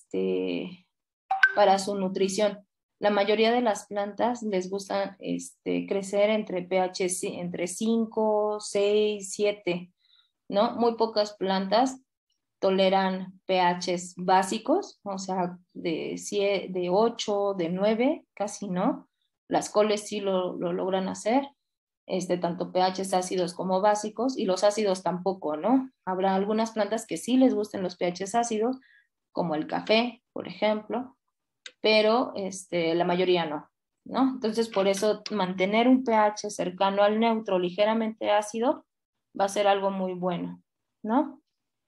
para su nutrición. La mayoría de las plantas les gusta crecer entre pH entre 5, 6, 7, ¿no? Muy pocas plantas toleran pHs básicos, o sea, de 8, de 9, casi no. Las coles sí lo logran hacer, tanto pHs ácidos como básicos, y los ácidos tampoco, ¿no? Habrá algunas plantas que sí les gusten los pHs ácidos, como el café, por ejemplo, pero la mayoría no, ¿no? Entonces, por eso mantener un pH cercano al neutro, ligeramente ácido, va a ser algo muy bueno, ¿no?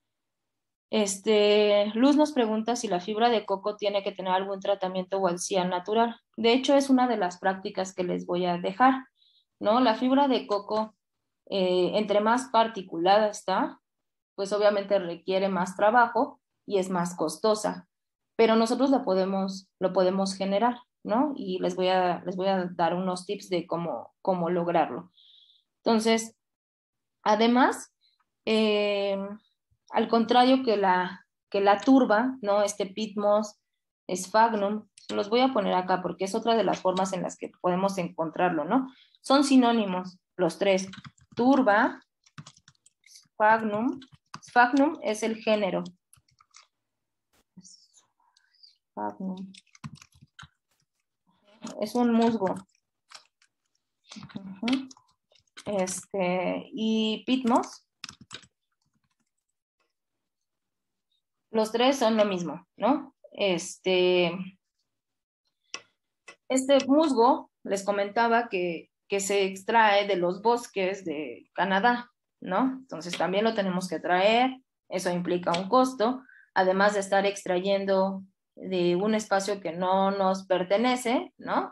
Luz nos pregunta si la fibra de coco tiene que tener algún tratamiento Walsian natural. De hecho, es una de las prácticas que les voy a dejar, ¿no? La fibra de coco, entre más particulada está, pues obviamente requiere más trabajo y es más costosa, pero nosotros lo podemos generar, ¿no? Y les voy a dar unos tips de cómo lograrlo. Entonces, además, al contrario que la turba, ¿no? Pitmos, sphagnum, los voy a poner acá porque es otra de las formas en las que podemos encontrarlo, ¿no? Son sinónimos los tres. Turba, sphagnum. Sphagnum es el género. Sphagnum. Es un musgo. Y pitmos. Los tres son lo mismo, ¿no? Este musgo, les comentaba que se extrae de los bosques de Canadá, ¿no? Entonces también lo tenemos que traer, eso implica un costo, además de estar extrayendo de un espacio que no nos pertenece, ¿no?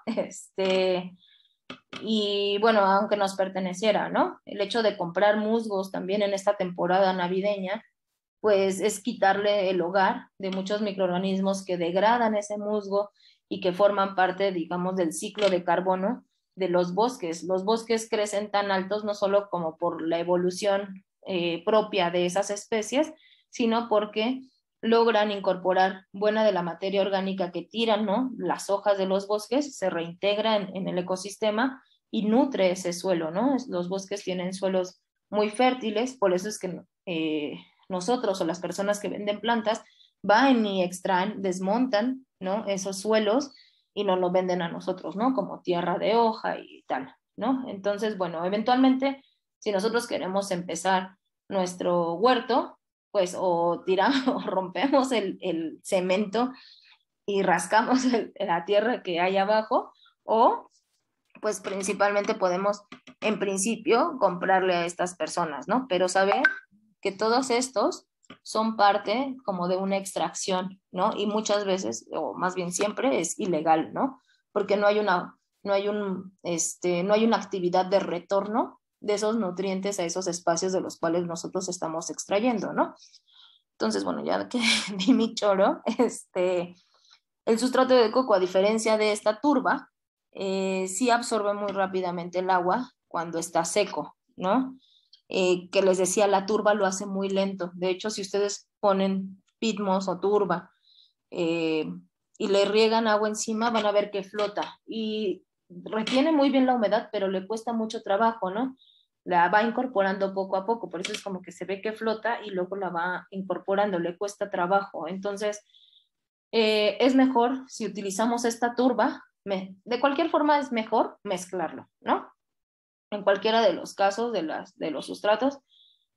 Y bueno, aunque nos perteneciera, ¿no? El hecho de comprar musgos también en esta temporada navideña, pues es quitarle el hogar de muchos microorganismos que degradan ese musgo y que forman parte, digamos, del ciclo de carbono de los bosques. Los bosques crecen tan altos no solo como por la evolución propia de esas especies, sino porque logran incorporar buena de la materia orgánica que tiran, ¿no? Las hojas de los bosques, se reintegra en el ecosistema y nutre ese suelo, ¿no? Los bosques tienen suelos muy fértiles, por eso es que nosotros o las personas que venden plantas van y extraen, desmontan, ¿no? Esos suelos y nos lo venden a nosotros, ¿no? Como tierra de hoja y tal, ¿no? Entonces, bueno, eventualmente, si nosotros queremos empezar nuestro huerto, pues o tiramos o rompemos el cemento y rascamos la tierra que hay abajo, o pues principalmente podemos en principio comprarle a estas personas, ¿no? Pero saber que todos estos son parte como de una extracción, ¿no? Y muchas veces, o más bien siempre, es ilegal, ¿no? Porque no hay una actividad de retorno de esos nutrientes a esos espacios de los cuales nosotros estamos extrayendo, ¿no? Entonces, bueno, ya que di mi choro, el sustrato de coco, a diferencia de esta turba, sí absorbe muy rápidamente el agua cuando está seco, ¿no? Que les decía, la turba lo hace muy lento. De hecho, si ustedes ponen pitmos o turba y le riegan agua encima, van a ver que flota y retiene muy bien la humedad, pero le cuesta mucho trabajo, ¿no? La va incorporando poco a poco, por eso es como que se ve que flota y luego la va incorporando, le cuesta trabajo. Entonces, es mejor si utilizamos esta turba, de cualquier forma es mejor mezclarlo, ¿no? En cualquiera de los casos de los sustratos,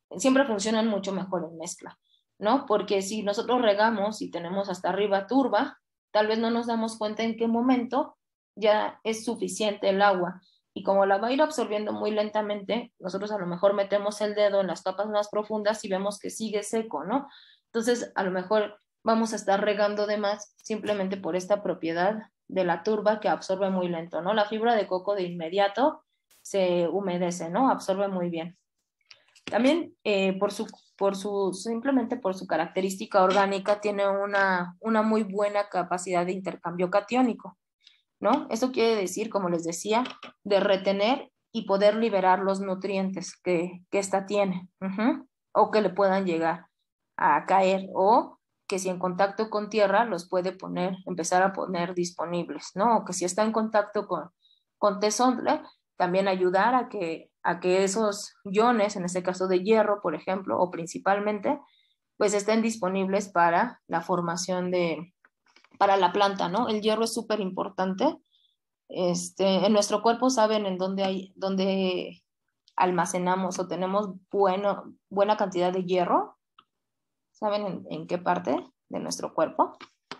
siempre funcionan mucho mejor en mezcla, ¿no? Porque si nosotros regamos y tenemos hasta arriba turba, tal vez no nos damos cuenta en qué momento ya es suficiente el agua. Y como la va a ir absorbiendo muy lentamente, nosotros a lo mejor metemos el dedo en las capas más profundas y vemos que sigue seco, ¿no? Entonces, a lo mejor vamos a estar regando de más simplemente por esta propiedad de la turba que absorbe muy lento, ¿no? La fibra de coco de inmediato se humedece, ¿no? Absorbe muy bien. También simplemente por su característica orgánica tiene una muy buena capacidad de intercambio catiónico, ¿no? Eso quiere decir, como les decía, de retener y poder liberar los nutrientes que ésta tiene, o que le puedan llegar a caer, o que si en contacto con tierra los puede empezar a poner disponibles, ¿no? O que si está en contacto con tesontle, también ayudar a que esos iones, en este caso de hierro, por ejemplo, o principalmente, pues estén disponibles para la formación para la planta, ¿no? El hierro es súper importante. En nuestro cuerpo saben en dónde almacenamos o tenemos buena cantidad de hierro. ¿Saben en qué parte de nuestro cuerpo?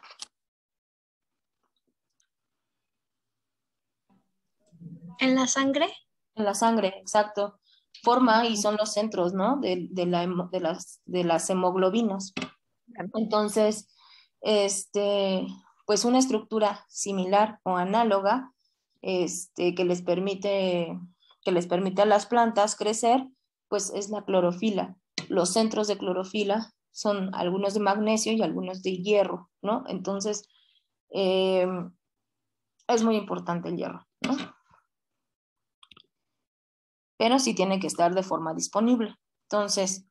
¿En la sangre? En la sangre, exacto. Forma y son los centros, ¿no? De las hemoglobinas. Entonces, pues una estructura similar o análoga, que les permite a las plantas crecer, pues es la clorofila. Los centros de clorofila son algunos de magnesio y algunos de hierro, ¿no? Entonces, es muy importante el hierro, ¿no? Pero sí tiene que estar de forma disponible. Entonces,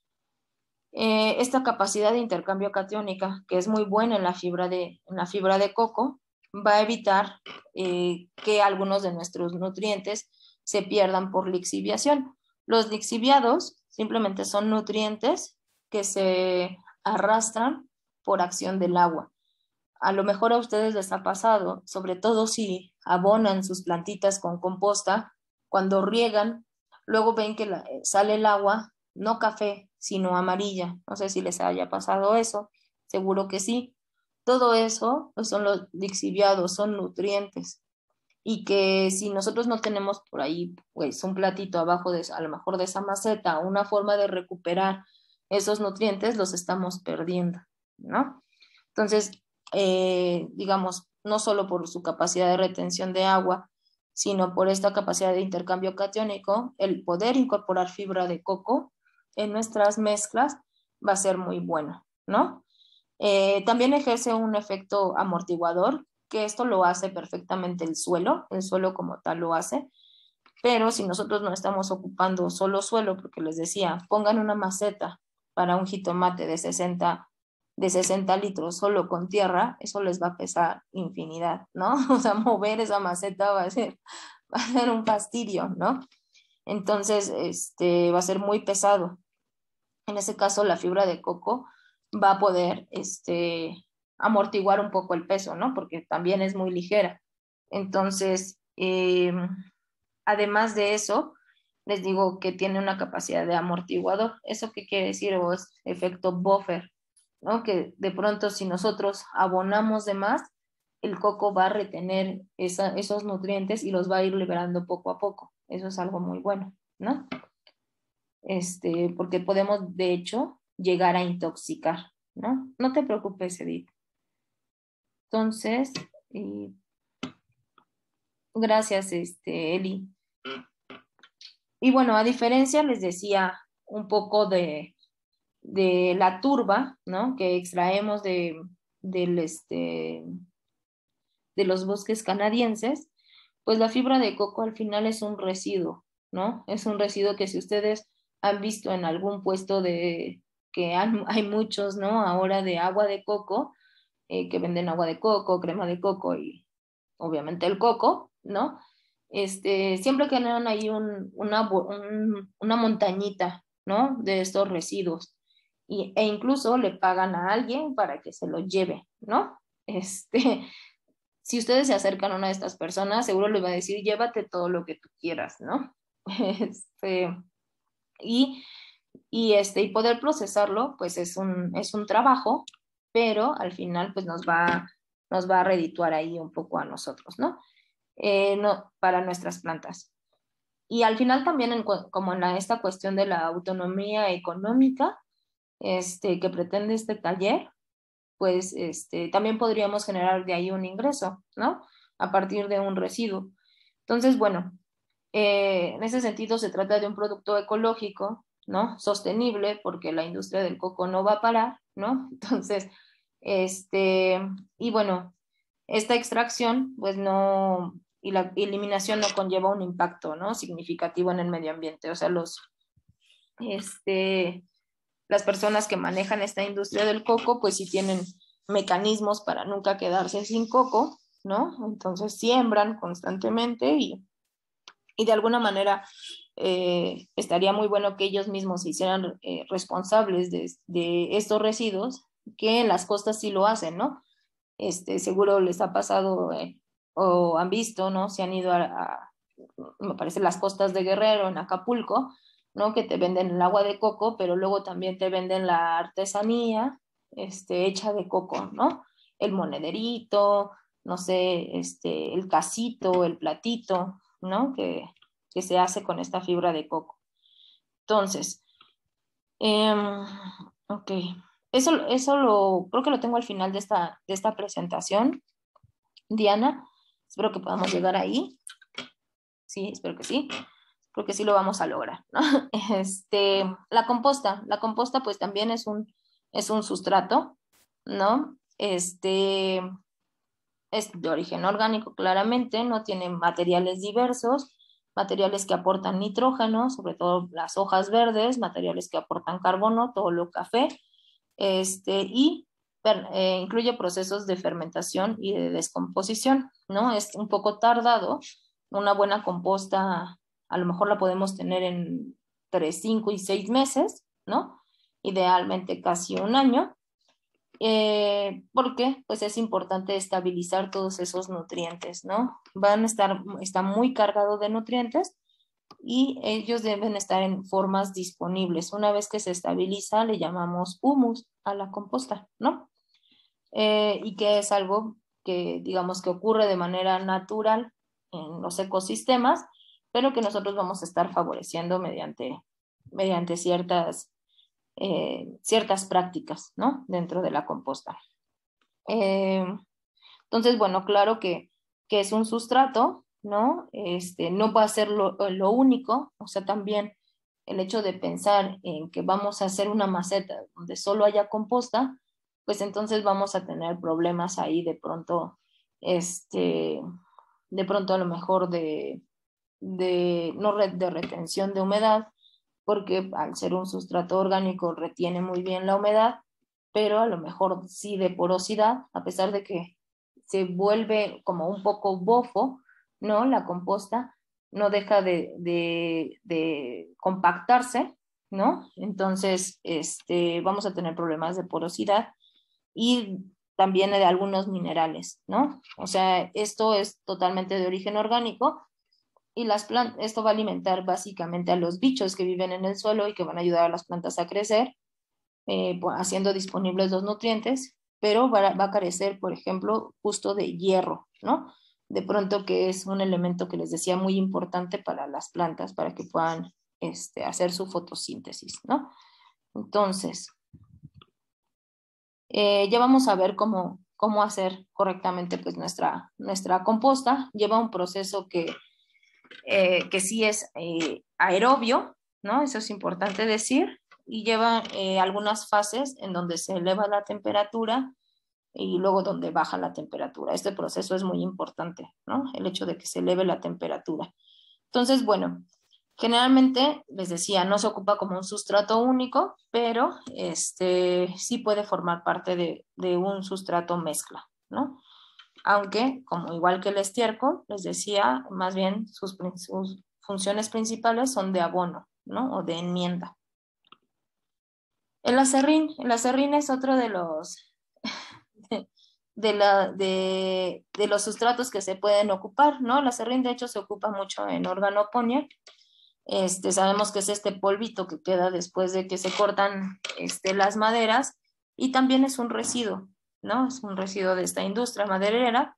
esta capacidad de intercambio catiónica, que es muy buena en la fibra de coco, va a evitar que algunos de nuestros nutrientes se pierdan por lixiviación. Los lixiviados simplemente son nutrientes que se arrastran por acción del agua. A lo mejor a ustedes les ha pasado, sobre todo si abonan sus plantitas con composta, cuando riegan, luego ven que sale el agua, no café, sino amarilla. No sé si les haya pasado eso, seguro que sí. Todo eso pues son los lixiviados, son nutrientes. Y que si nosotros no tenemos por ahí pues un platito abajo a lo mejor de esa maceta, una forma de recuperar esos nutrientes, los estamos perdiendo, ¿no? Entonces, digamos, no solo por su capacidad de retención de agua, sino por esta capacidad de intercambio catiónico, el poder incorporar fibra de coco en nuestras mezclas va a ser muy bueno, ¿no? También ejerce un efecto amortiguador, que esto lo hace perfectamente el suelo como tal lo hace, pero si nosotros no estamos ocupando solo suelo, porque les decía, pongan una maceta para un jitomate de 60 litros solo con tierra, eso les va a pesar infinidad, ¿no? O sea, mover esa maceta va a ser un fastidio, ¿no? Entonces, va a ser muy pesado. En ese caso, la fibra de coco va a poder, amortiguar un poco el peso, ¿no? Porque también es muy ligera. Entonces, además de eso, les digo que tiene una capacidad de amortiguador. ¿Eso qué quiere decir? O es efecto buffer, ¿no? Que de pronto si nosotros abonamos de más, el coco va a retener esos nutrientes y los va a ir liberando poco a poco. Eso es algo muy bueno, ¿no? Porque podemos, de hecho, llegar a intoxicar, ¿no? No te preocupes, Edith. Entonces, gracias, Eli. Y bueno, a diferencia, les decía un poco de la turba, ¿no? Que extraemos de los bosques canadienses, pues la fibra de coco al final es un residuo, ¿no? Es un residuo que si ustedes han visto en algún puesto que hay muchos, ¿no? Ahora de agua de coco, que venden agua de coco, crema de coco y obviamente el coco, ¿no? Siempre generan ahí una montañita, ¿no? De estos residuos. E incluso le pagan a alguien para que se lo lleve, ¿no? Si ustedes se acercan a una de estas personas, seguro les va a decir, llévate todo lo que tú quieras, ¿no? Y y poder procesarlo, pues es un trabajo, pero al final pues nos va a redituar ahí un poco a nosotros, ¿no? No para nuestras plantas. Y al final también, como en esta cuestión de la autonomía económica que pretende este taller, pues también podríamos generar de ahí un ingreso, ¿no? A partir de un residuo. Entonces, bueno, en ese sentido se trata de un producto ecológico, ¿no? Sostenible, porque la industria del coco no va a parar, ¿no? Entonces, y bueno, esta extracción, pues no, y la eliminación no conlleva un impacto, ¿no? Significativo en el medio ambiente. O sea, las personas que manejan esta industria del coco, pues sí tienen mecanismos para nunca quedarse sin coco, ¿no? Entonces siembran constantemente y de alguna manera estaría muy bueno que ellos mismos se hicieran responsables de estos residuos, que en las costas sí lo hacen, ¿no? Seguro les ha pasado o han visto, ¿no? Se han ido me parece, las costas de Guerrero, en Acapulco, ¿no? Que te venden el agua de coco, pero luego también te venden la artesanía hecha de coco, ¿no? El monederito, no sé, el casito, el platito, ¿no? Que se hace con esta fibra de coco. Entonces, ok. Eso creo que lo tengo al final de esta presentación, Diana. Espero que podamos llegar ahí. Sí, espero que sí. Creo que sí lo vamos a lograr, ¿no? La composta pues también es un sustrato, ¿no? Es de origen orgánico claramente, no tiene materiales diversos, materiales que aportan nitrógeno, sobre todo las hojas verdes, materiales que aportan carbono, todo lo café, y incluye procesos de fermentación y de descomposición, ¿no? Es un poco tardado, una buena composta a lo mejor la podemos tener entre 5 y 6 meses, ¿no? Idealmente casi un año, porque pues es importante estabilizar todos esos nutrientes, ¿no? Está muy cargado de nutrientes y ellos deben estar en formas disponibles. Una vez que se estabiliza, le llamamos humus a la composta, ¿no? Y que es algo que digamos que ocurre de manera natural en los ecosistemas, pero que nosotros vamos a estar favoreciendo mediante ciertas prácticas, ¿no? Dentro de la composta. Entonces, bueno, claro que es un sustrato, ¿no? No va a ser lo único, o sea, también el hecho de pensar en que vamos a hacer una maceta donde solo haya composta, pues entonces vamos a tener problemas ahí de pronto a lo mejor no de retención de humedad, porque al ser un sustrato orgánico retiene muy bien la humedad, pero a lo mejor sí de porosidad, a pesar de que se vuelve como un poco bofo, ¿no? La composta no deja de compactarse, ¿no? Entonces, vamos a tener problemas de porosidad y también de algunos minerales, ¿no? O sea, esto es totalmente de origen orgánico y esto va a alimentar básicamente a los bichos que viven en el suelo y que van a ayudar a las plantas a crecer, haciendo disponibles los nutrientes, pero va a carecer, por ejemplo, justo de hierro, ¿no? De pronto que es un elemento que les decía muy importante para las plantas, para que puedan hacer su fotosíntesis, ¿no? Entonces, ya vamos a ver cómo hacer correctamente pues nuestra composta. Lleva un proceso que sí es aerobio, ¿no? Eso es importante decir, y lleva algunas fases en donde se eleva la temperatura y luego donde baja la temperatura. Este proceso es muy importante, ¿no? El hecho de que se eleve la temperatura. Entonces, bueno, generalmente, les decía, no se ocupa como un sustrato único, pero sí puede formar parte de un sustrato mezcla, ¿no? Aunque, como igual que el estiércol, les decía, más bien sus funciones principales son de abono, ¿no? O de enmienda. El acerrín es otro de los sustratos que se pueden ocupar, ¿no? El acerrín, de hecho, se ocupa mucho en organoponía Sabemos que es este polvito que queda después de que se cortan las maderas, y también es un residuo, ¿no? Es un residuo de esta industria maderera.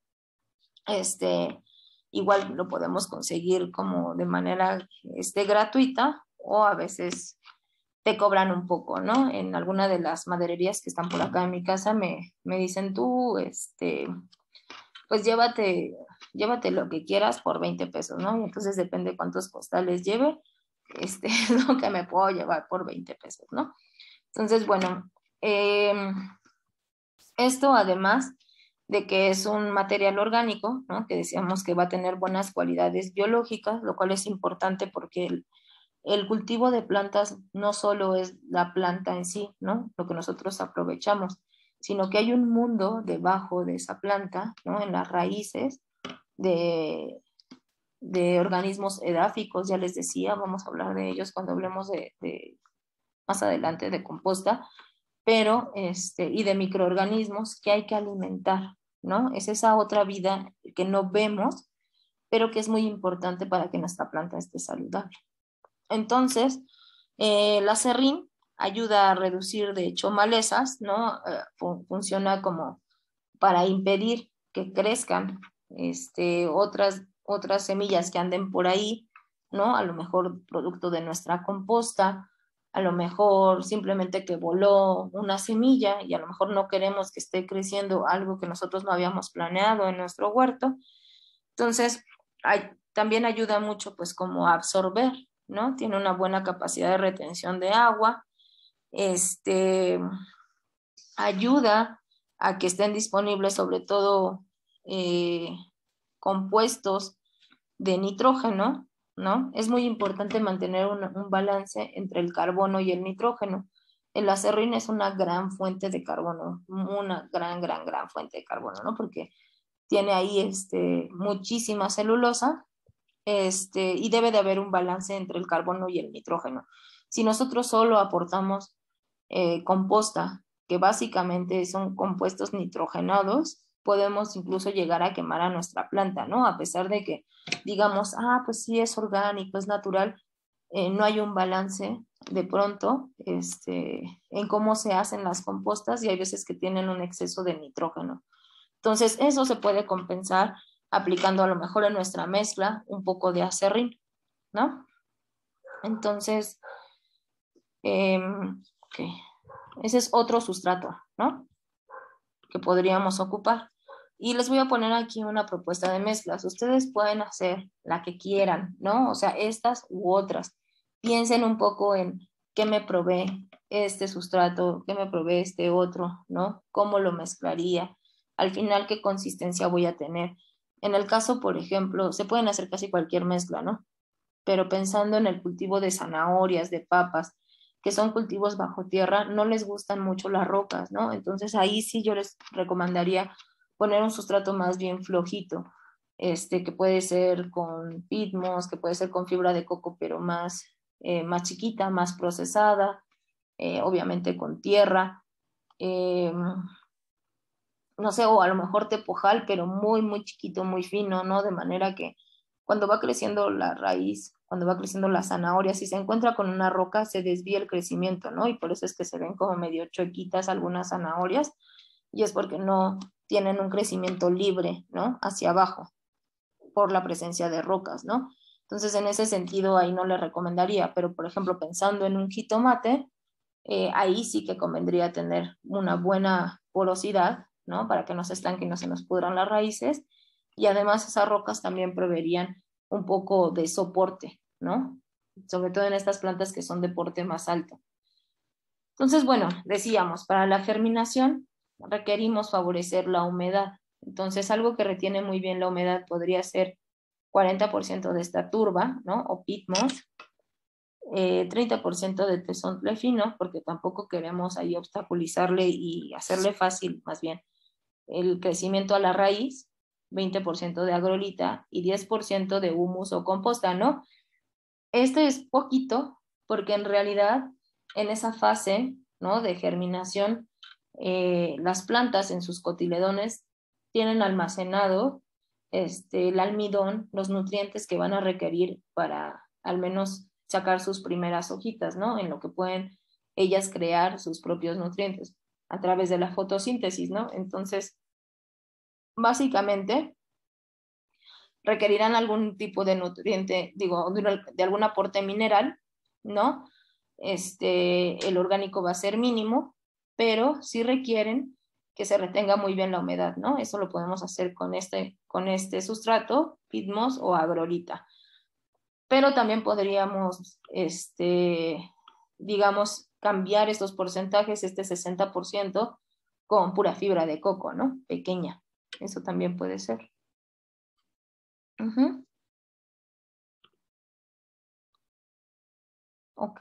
Igual lo podemos conseguir como de manera gratuita, o a veces te cobran un poco, ¿no? En alguna de las madererías que están por acá en mi casa me dicen tú, pues llévate lo que quieras por 20 pesos, ¿no? Y entonces depende cuántos costales lleve, es lo que me puedo llevar por 20 pesos, ¿no? Entonces, bueno, esto además de que es un material orgánico, ¿no? Que decíamos que va a tener buenas cualidades biológicas, lo cual es importante porque el cultivo de plantas no solo es la planta en sí, ¿no? Lo que nosotros aprovechamos, sino que hay un mundo debajo de esa planta, ¿no? En las raíces de organismos edáficos, ya les decía, vamos a hablar de ellos cuando hablemos más adelante de composta, pero y de microorganismos que hay que alimentar, ¿no? Es esa otra vida que no vemos, pero que es muy importante para que nuestra planta esté saludable. Entonces, el acerrín ayuda a reducir, de hecho, malezas, ¿no? Funciona como para impedir que crezcan otras semillas que anden por ahí, ¿no? A lo mejor producto de nuestra composta, a lo mejor simplemente que voló una semilla y a lo mejor no queremos que esté creciendo algo que nosotros no habíamos planeado en nuestro huerto. Entonces, también ayuda mucho pues como a absorber, ¿no? Tiene una buena capacidad de retención de agua, ayuda a que estén disponibles sobre todo compuestos de nitrógeno, ¿no? Es muy importante mantener un balance entre el carbono y el nitrógeno. El acerrín es una gran fuente de carbono, una gran fuente de carbono, ¿no? Porque tiene ahí muchísima celulosa, y debe de haber un balance entre el carbono y el nitrógeno. Si nosotros solo aportamos composta, que básicamente son compuestos nitrogenados, podemos incluso llegar a quemar a nuestra planta, ¿no? A pesar de que digamos, pues sí es orgánico, es natural, no hay un balance de pronto en cómo se hacen las compostas, y hay veces que tienen un exceso de nitrógeno. Entonces, eso se puede compensar aplicando a lo mejor en nuestra mezcla un poco de acerrín, ¿no? Entonces, okay. Ese es otro sustrato, ¿no? Que podríamos ocupar. Y les voy a poner aquí una propuesta de mezclas. Ustedes pueden hacer la que quieran, ¿no? O sea, estas u otras. Piensen un poco en qué me provee este sustrato, qué me provee este otro, ¿no? ¿Cómo lo mezclaría? Al final, ¿qué consistencia voy a tener? En el caso, por ejemplo, se pueden hacer casi cualquier mezcla, ¿no? Pero pensando en el cultivo de zanahorias, de papas, que son cultivos bajo tierra, no les gustan mucho las rocas, ¿no? Entonces ahí sí yo les recomendaría poner un sustrato más bien flojito, que puede ser con pitmos, que puede ser con fibra de coco, pero más chiquita, más procesada, obviamente con tierra, no sé, o a lo mejor tepojal, pero muy chiquito, muy fino, ¿no? De manera que cuando va creciendo la raíz, cuando va creciendo la zanahoria, si se encuentra con una roca, se desvía el crecimiento, ¿no? Y por eso es que se ven como medio chuequitas algunas zanahorias, y es porque no tienen un crecimiento libre, ¿no? Hacia abajo, por la presencia de rocas, ¿no? Entonces, en ese sentido, ahí no le recomendaría, pero por ejemplo, pensando en un jitomate, ahí sí que convendría tener una buena porosidad, ¿no? Para que no se estanque y no se nos pudran las raíces. Y además esas rocas también proveerían un poco de soporte, ¿no? Sobre todo en estas plantas que son de porte más alto. Entonces, bueno, decíamos, para la germinación requerimos favorecer la humedad. Entonces, algo que retiene muy bien la humedad podría ser 40% de esta turba, ¿no? O pitmos, 30% de tezontle fino, porque tampoco queremos ahí obstaculizarle y hacerle fácil, más bien, el crecimiento a la raíz, 20% de agrolita y 10% de humus o composta, ¿no? Este es poquito, porque en realidad en esa fase, ¿no? De germinación, las plantas en sus cotiledones tienen almacenado el almidón, los nutrientes que van a requerir para al menos sacar sus primeras hojitas, ¿no? En lo que pueden ellas crear sus propios nutrientes a través de la fotosíntesis, ¿no? Entonces, básicamente, requerirán algún tipo de nutriente, digo, de algún aporte mineral, ¿no? El orgánico va a ser mínimo, pero sí requieren que se retenga muy bien la humedad, ¿no? Eso lo podemos hacer con este sustrato, Pitmos o Agrolita. Pero también podríamos, digamos, cambiar estos porcentajes, este 60%, con pura fibra de coco, ¿no? Pequeña. Eso también puede ser. Ok.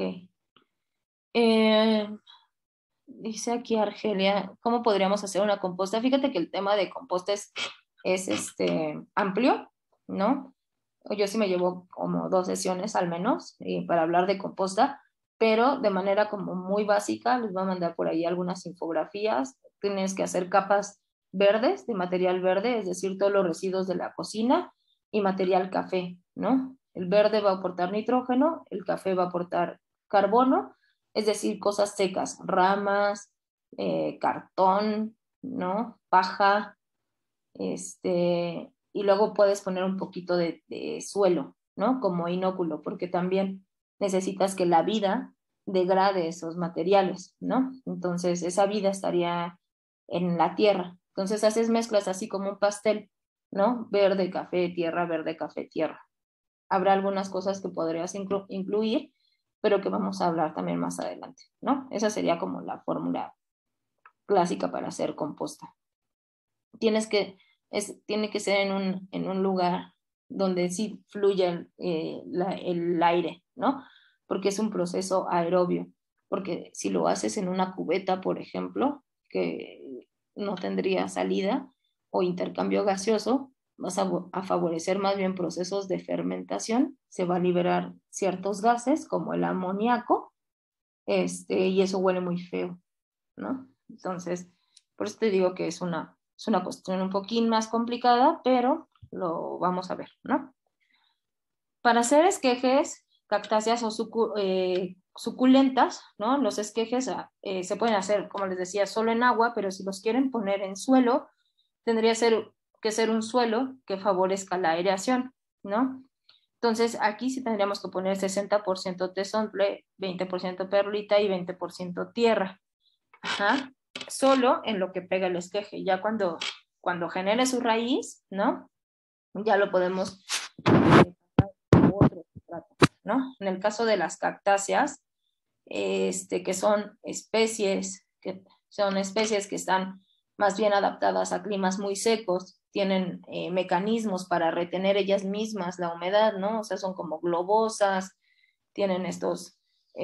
Dice aquí Argelia, ¿cómo podríamos hacer una composta? Fíjate que el tema de composta es amplio, ¿no? Yo sí me llevo como 2 sesiones al menos para hablar de composta, pero de manera como muy básica, les voy a mandar por ahí algunas infografías. Tienes que hacer capas verdes, de material verde, es decir, todos los residuos de la cocina, y material café, ¿no? El verde va a aportar nitrógeno, el café va a aportar carbono, es decir, cosas secas, ramas, cartón, ¿no? Paja, y luego puedes poner un poquito de suelo, ¿no? Como inóculo, porque también necesitas que la vida degrade esos materiales, ¿no? Entonces, esa vida estaría en la tierra. Entonces, haces mezclas así como un pastel, ¿no? Verde, café, tierra, verde, café, tierra. Habrá algunas cosas que podrías incluir, pero que vamos a hablar también más adelante, ¿no? Esa sería como la fórmula clásica para hacer composta. Tiene que ser en un lugar donde sí fluya el aire, ¿no? Porque es un proceso aerobio. Porque si lo haces en una cubeta, por ejemplo, que no tendría salida o intercambio gaseoso, vas a favorecer más bien procesos de fermentación, se va a liberar ciertos gases como el amoníaco, y eso huele muy feo, ¿no? Entonces, por eso te digo que es una cuestión un poquín más complicada, pero lo vamos a ver, ¿no? Para hacer esquejes, cactáceas o suculentas, ¿no? Los esquejes se pueden hacer, como les decía, solo en agua, pero si los quieren poner en suelo, tendría que ser un suelo que favorezca la aireación, ¿no? Entonces, aquí sí tendríamos que poner 60% tezontle, 20% perlita y 20% tierra. Ajá. Solo en lo que pega el esqueje. Ya cuando genere su raíz, ¿no? Ya lo podemos otro sustrato, ¿no? En el caso de las cactáceas, que son especies que están más bien adaptadas a climas muy secos, tienen mecanismos para retener ellas mismas la humedad, ¿no? O sea, son como globosas, tienen estos,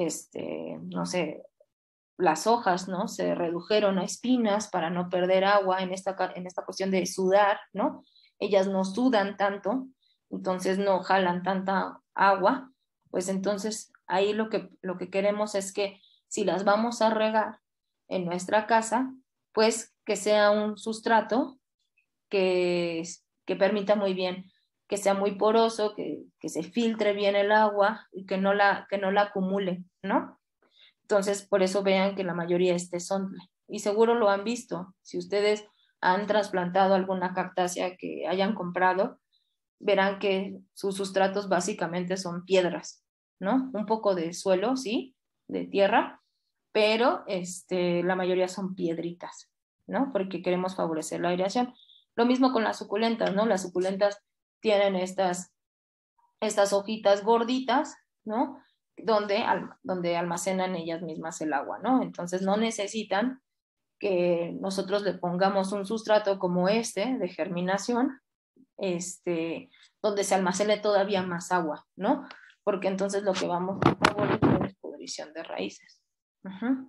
no sé, las hojas, ¿no? Se redujeron a espinas para no perder agua en esta cuestión de sudar, ¿no? Ellas no sudan tanto, entonces no jalan tanta agua, pues entonces ahí lo que queremos es que si las vamos a regar en nuestra casa, pues que sea un sustrato que permita muy bien, que sea muy poroso, que se filtre bien el agua y que no la acumule, ¿no? Entonces, por eso vean que la mayoría es tezontle. Y seguro lo han visto. Si ustedes han trasplantado alguna cactácea que hayan comprado, verán que sus sustratos básicamente son piedras, ¿no? Un poco de suelo, sí, de tierra, pero la mayoría son piedritas, ¿no? Porque queremos favorecer la aireación. Lo mismo con las suculentas, ¿no? Las suculentas tienen estas hojitas gorditas, ¿no? Donde almacenan ellas mismas el agua, ¿no? Entonces no necesitan que nosotros le pongamos un sustrato como de germinación, donde se almacene todavía más agua, ¿no? Porque entonces lo que vamos a favorecer es pudrición de raíces. Uh-huh.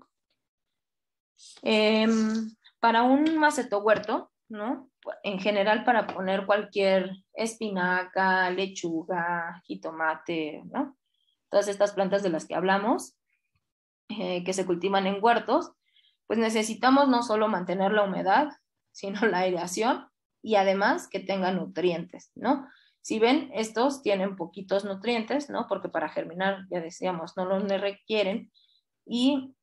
Para un macetohuerto, ¿no? En general, para poner cualquier espinaca, lechuga, jitomate, ¿no? Todas estas plantas de las que hablamos, que se cultivan en huertos, pues necesitamos no solo mantener la humedad, sino la aireación y además que tenga nutrientes, ¿no? Si ven, estos tienen poquitos nutrientes, ¿no? Porque para germinar, ya decíamos, no los requieren. Y,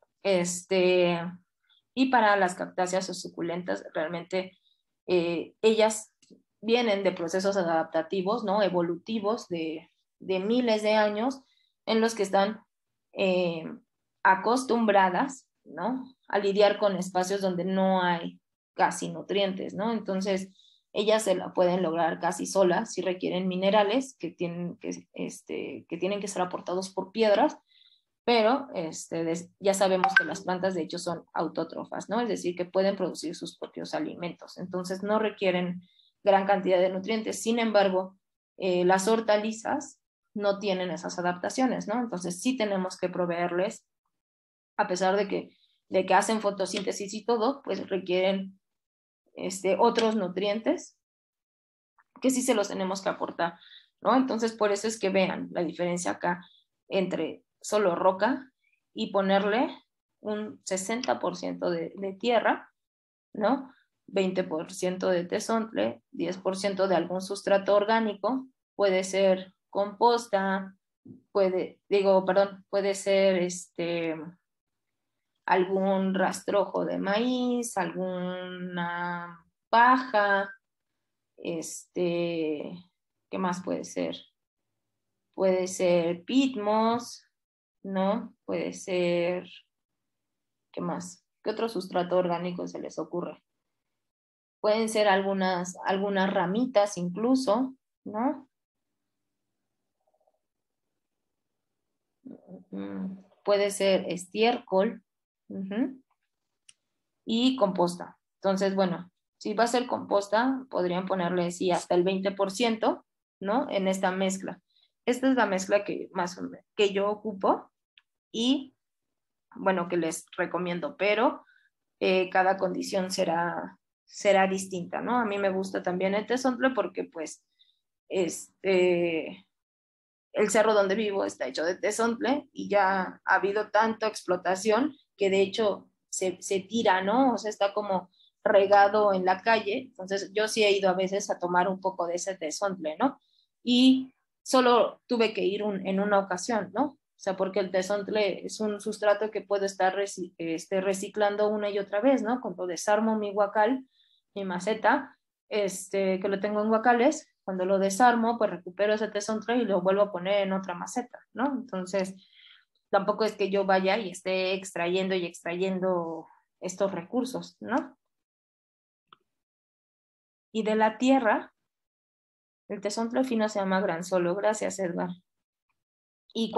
y para las cactáceas o suculentas, realmente ellas vienen de procesos adaptativos, ¿no? Evolutivos de miles de años en los que están acostumbradas, ¿no? A lidiar con espacios donde no hay casi nutrientes, ¿no? Entonces, ellas se la pueden lograr casi solas si requieren minerales que tienen que ser aportados por piedras, pero ya sabemos que las plantas de hecho son autótrofas, ¿no? Es decir, que pueden producir sus propios alimentos, entonces no requieren gran cantidad de nutrientes. Sin embargo, las hortalizas no tienen esas adaptaciones, ¿no? Entonces sí tenemos que proveerles, a pesar de que hacen fotosíntesis y todo, pues requieren otros nutrientes que sí se los tenemos que aportar, ¿no? Entonces, por eso es que vean la diferencia acá entre solo roca y ponerle un 60% de tierra, ¿no? 20% de tezontle, 10% de algún sustrato orgánico, puede ser composta, puede ser algún rastrojo de maíz, alguna paja, ¿qué más puede ser? Puede ser pitmos, ¿no? Puede ser, ¿qué más? ¿Qué otro sustrato orgánico se les ocurre? Pueden ser algunas ramitas incluso, ¿no? Puede ser estiércol, y composta. Entonces, bueno, si va a ser composta, podrían ponerle, sí, hasta el 20%, ¿no? En esta mezcla. Esta es la mezcla que yo ocupo y, bueno, que les recomiendo, pero cada condición será distinta, ¿no? A mí me gusta también el tezontle porque, pues, el cerro donde vivo está hecho de tezontle y ya ha habido tanta explotación que de hecho se tira, ¿no? O sea, está como regado en la calle. Entonces yo sí he ido a veces a tomar un poco de ese tezontle, ¿no? Y solo tuve que ir en una ocasión, ¿no? O sea, porque el tezontle es un sustrato que puedo estar reciclando una y otra vez, ¿no? Cuando desarmo mi huacal, mi maceta, que lo tengo en huacales, cuando lo desarmo, pues recupero ese tezontle y lo vuelvo a poner en otra maceta, ¿no? Entonces, tampoco es que yo vaya y esté extrayendo y extrayendo estos recursos, ¿no? Y de la tierra, el tezontle fino se llama granzolo. Gracias, Edgar. Y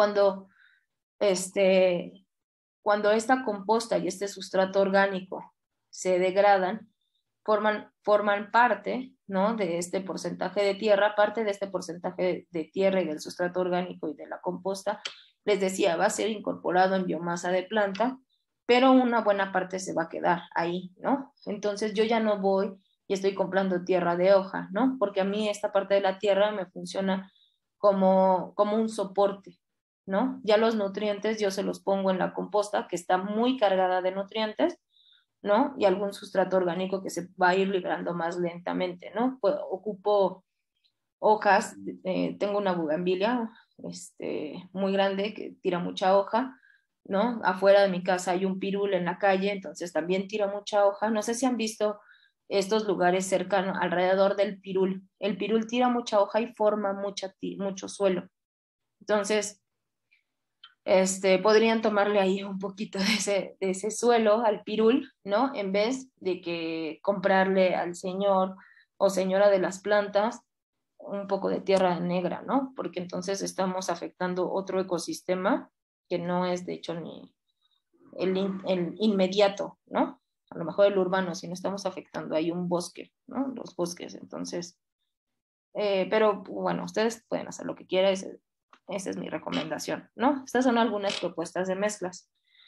cuando esta composta y este sustrato orgánico se degradan, forman parte, ¿no? De este porcentaje de tierra, parte de este porcentaje de tierra y del sustrato orgánico y de la composta, les decía, va a ser incorporado en biomasa de planta, pero una buena parte se va a quedar ahí, ¿no? Entonces yo ya no voy y estoy comprando tierra de hoja, ¿no? Porque a mí esta parte de la tierra me funciona como un soporte, ¿no? Ya los nutrientes yo se los pongo en la composta, que está muy cargada de nutrientes, ¿no? Y algún sustrato orgánico que se va a ir liberando más lentamente, ¿no? Pues, ocupo hojas, tengo una bugambilia muy grande que tira mucha hoja, ¿no? Afuera de mi casa hay un pirul en la calle, entonces también tira mucha hoja. No sé si han visto estos lugares cercanos, alrededor del pirul. El pirul tira mucha hoja y forma mucho suelo. Entonces, podrían tomarle ahí un poquito de ese suelo al pirul, ¿no? En vez de que comprarle al señor o señora de las plantas un poco de tierra negra, ¿no? Porque entonces estamos afectando otro ecosistema que no es de hecho ni el inmediato, ¿no? A lo mejor el urbano, sino estamos afectando ahí un bosque, ¿no? Los bosques, entonces, pero bueno, ustedes pueden hacer lo que quieran, esa es mi recomendación, ¿no? Estas son algunas propuestas de mezclas.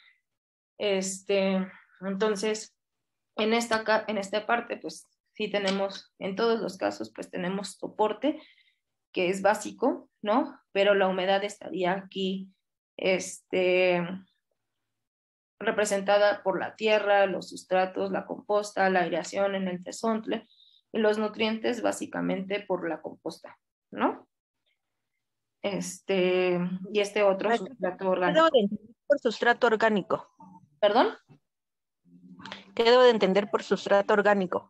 Entonces, en esta parte, pues sí tenemos, en todos los casos, pues tenemos soporte, que es básico, ¿no? Pero la humedad estaría aquí, representada por la tierra, los sustratos, la composta, la aireación en el tezontle, y los nutrientes básicamente por la composta, ¿no? Y este otro Maestra, sustrato ¿qué orgánico. debo de entender por sustrato orgánico? ¿Perdón? ¿Qué debo de entender por sustrato orgánico?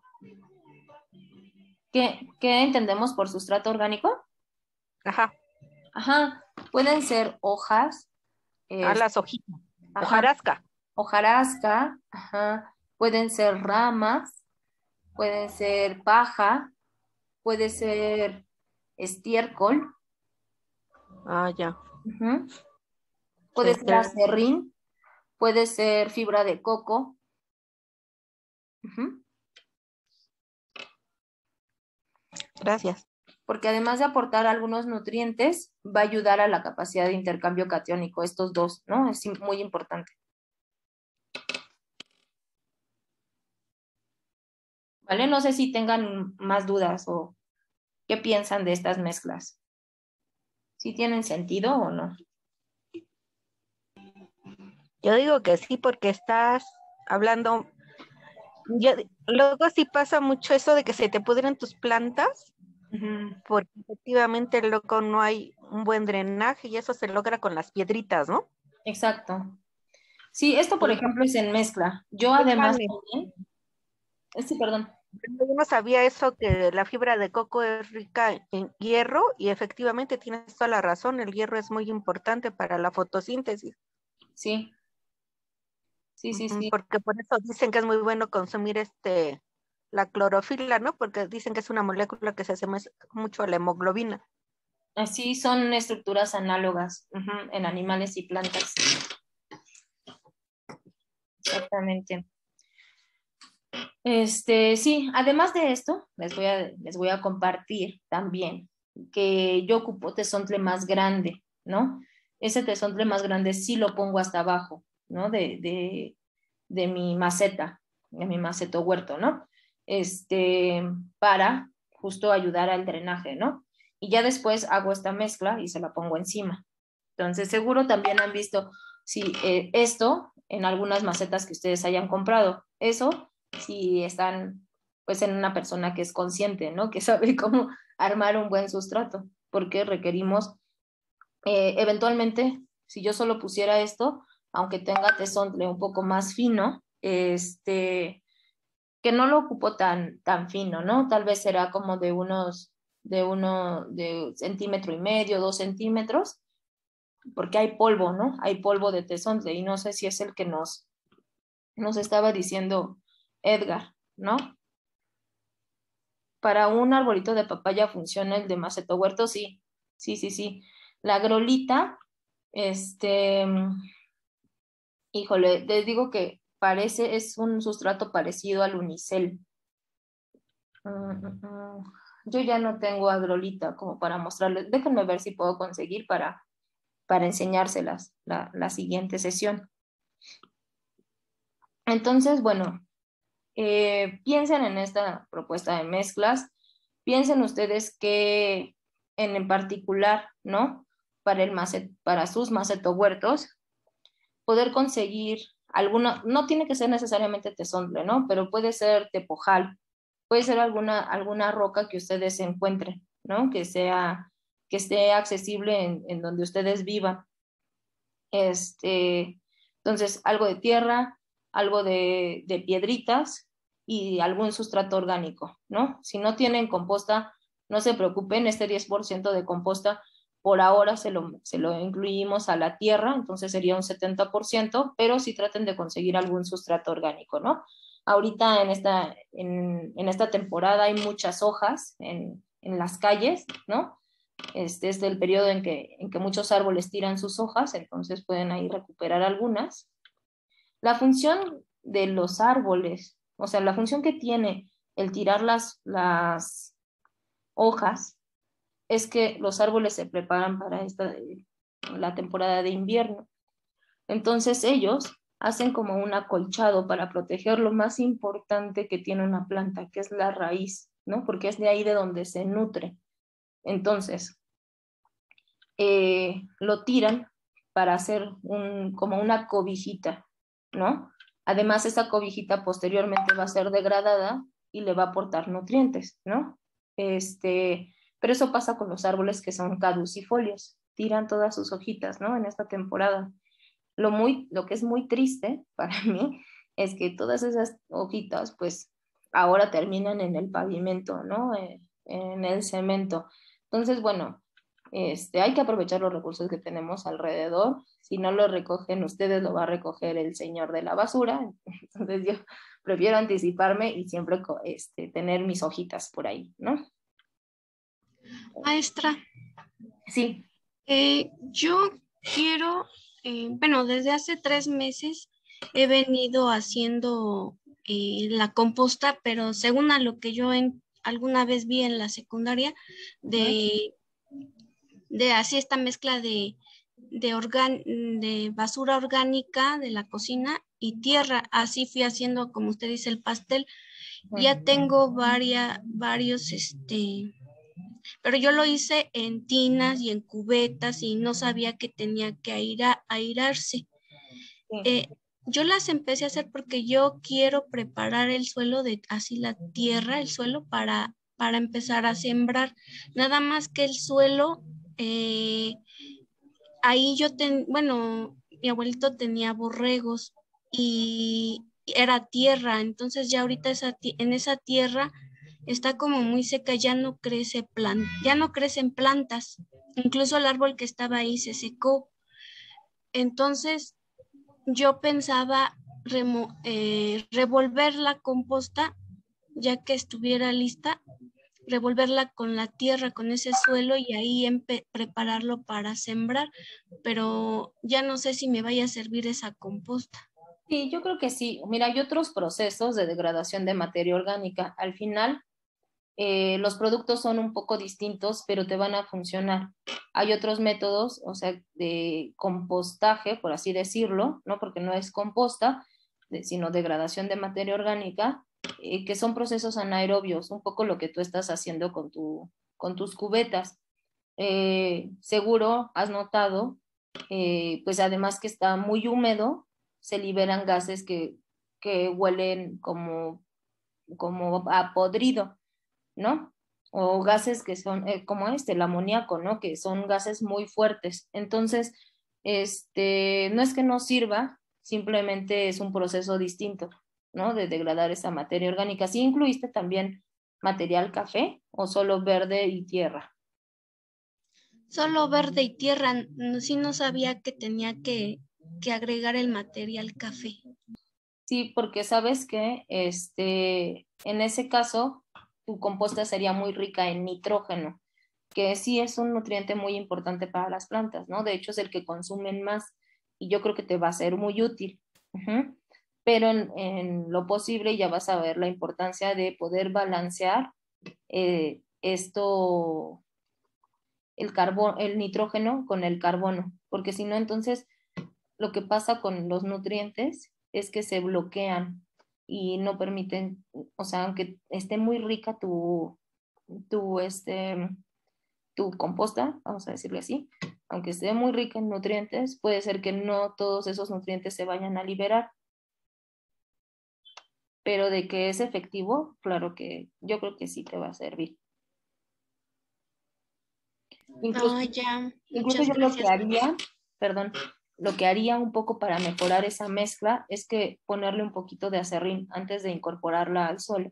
¿Qué entendemos por sustrato orgánico? Ajá, Ajá, pueden ser hojas, a las hojitas. ajá, Hojarasca. hojarasca, ajá, pueden ser ramas, pueden ser paja, puede ser estiércol, Ah, ya. ujú, puede ser acerrín, puede ser fibra de coco. Ujú. Gracias. Porque además de aportar algunos nutrientes, va a ayudar a la capacidad de intercambio catiónico, estos dos, ¿no? Es muy importante. ¿Vale? No sé si tengan más dudas o qué piensan de estas mezclas. ¿Si tienen sentido o no? Yo digo que sí, porque estás hablando. Luego sí pasa mucho eso de que se te pudren tus plantas, Ujú. porque efectivamente luego no hay un buen drenaje y eso se logra con las piedritas, ¿no? Exacto. Sí, esto por Entonces, ejemplo es en mezcla. Yo además déjame. también, sí, perdón. Yo no sabía eso, que la fibra de coco es rica en hierro y efectivamente tienes toda la razón, el hierro es muy importante para la fotosíntesis. Sí, sí. Porque por eso dicen que es muy bueno consumir la clorofila, ¿no? Porque dicen que es una molécula que se asemeja mucho a la hemoglobina. Así son estructuras análogas, ujú, en animales y plantas. Exactamente. Sí, además de esto, les voy a compartir también que yo ocupo tesontle más grande, ¿no? Ese tesontle más grande sí lo pongo hasta abajo, ¿no? De mi maceta, de mi maceto huerto, ¿no? Para justo ayudar al drenaje, ¿no? Y ya después hago esta mezcla y se la pongo encima. Entonces, seguro también han visto, si esto en algunas macetas que ustedes hayan comprado, eso si están pues en una persona que es consciente, ¿no? Que sabe cómo armar un buen sustrato, porque requerimos eventualmente, si yo solo pusiera esto, aunque tenga tesontle un poco más fino, que no lo ocupo tan fino, ¿no? Tal vez será como de centímetro y medio, 2 centímetros, porque hay polvo, ¿no? Hay polvo de tesontle y no sé si es el que nos estaba diciendo Edgar, ¿no? Para un arbolito de papaya funciona el de maceto huerto, sí. Sí. La grolita, híjole, les digo que es un sustrato parecido al unicel. Yo ya no tengo agrolita como para mostrarles. Déjenme ver si puedo conseguir para enseñárselas la siguiente sesión. Entonces, bueno, piensen en esta propuesta de mezclas, piensen ustedes que en particular, ¿no? Para sus macetohuertos, poder conseguir alguna, no tiene que ser necesariamente tesontle, ¿no? Pero puede ser tepojal, puede ser alguna roca que ustedes encuentren, ¿no? Que esté accesible en donde ustedes vivan. Entonces, algo de tierra, algo de piedritas y algún sustrato orgánico, ¿no? Si no tienen composta, no se preocupen, este 10% de composta por ahora se lo incluimos a la tierra, entonces sería un 70%, pero sí traten de conseguir algún sustrato orgánico, ¿no? Ahorita en esta temporada hay muchas hojas en las calles, ¿no? Este es el periodo en que muchos árboles tiran sus hojas, entonces pueden ahí recuperar algunas. La función de los árboles, o sea, la función que tiene el tirar las hojas, es que los árboles se preparan para la temporada de invierno. Entonces ellos hacen como un acolchado para proteger lo más importante que tiene una planta, que es la raíz, ¿no? Porque es de ahí de donde se nutre. Entonces, lo tiran para hacer como una cobijita, ¿no? Además, esa cobijita posteriormente va a ser degradada y le va a aportar nutrientes, ¿no? Pero Pero eso pasa con los árboles que son caducifolios, tiran todas sus hojitas, ¿no? En esta temporada. Lo que es muy triste para mí es que todas esas hojitas, pues, ahora terminan en el pavimento, ¿no? En el cemento. Entonces, bueno, hay que aprovechar los recursos que tenemos alrededor. Si no lo recogen ustedes, lo va a recoger el señor de la basura. Entonces yo prefiero anticiparme y siempre tener mis hojitas por ahí, ¿no? Maestra, Sí. yo quiero, bueno, desde hace 3 meses he venido haciendo la composta, pero según a lo que yo alguna vez vi en la secundaria, de así esta mezcla de basura orgánica de la cocina y tierra. Así fui haciendo, como usted dice, el pastel. Ya tengo varios, pero yo lo hice en tinas y en cubetas y no sabía que tenía que airarse. Yo las empecé a hacer porque yo quiero preparar el suelo, así la tierra, el suelo para empezar a sembrar. Nada más que el suelo, ahí bueno, mi abuelito tenía borregos y era tierra, entonces ya ahorita en esa tierra está como muy seca, ya no crecen plantas. Incluso el árbol que estaba ahí se secó. Entonces yo pensaba revolver la composta, ya que estuviera lista, revolverla con la tierra, con ese suelo y ahí prepararlo para sembrar, pero ya no sé si me vaya a servir esa composta. Sí, yo creo que sí. Mira, hay otros procesos de degradación de materia orgánica. Al final, los productos son un poco distintos, pero te van a funcionar. Hay otros métodos, o sea, de compostaje, por así decirlo, ¿no? Porque no es composta, sino degradación de materia orgánica, que son procesos anaerobios, un poco lo que tú estás haciendo con tus cubetas. Seguro has notado, pues además que está muy húmedo, se liberan gases que huelen como a podrido, ¿no? O gases que son como el amoníaco, ¿no? Que son gases muy fuertes. Entonces, no es que no sirva, simplemente es un proceso distinto, ¿no? De degradar esa materia orgánica. ¿Sí incluiste también material café o solo verde y tierra? Solo verde y tierra, sí no sabía que tenía que agregar el material café. Sí, porque sabes que en ese caso tu composta sería muy rica en nitrógeno, que sí es un nutriente muy importante para las plantas, ¿no? De hecho es el que consumen más y yo creo que te va a ser muy útil. Ujú. Pero en lo posible ya vas a ver la importancia de poder balancear el nitrógeno con el carbono, porque si no, entonces lo que pasa con los nutrientes es que se bloquean y no permiten, o sea, aunque esté muy rica tu, este, tu composta, vamos a decirle así, aunque esté muy rica en nutrientes, puede ser que no todos esos nutrientes se vayan a liberar. Pero de que es efectivo, claro que yo creo que sí te va a servir. Incluso, Ya, incluso muchas yo lo que gracias. haría, perdón, lo que haría un poco para mejorar esa mezcla es que ponerle un poquito de aserrín antes de incorporarla al suelo.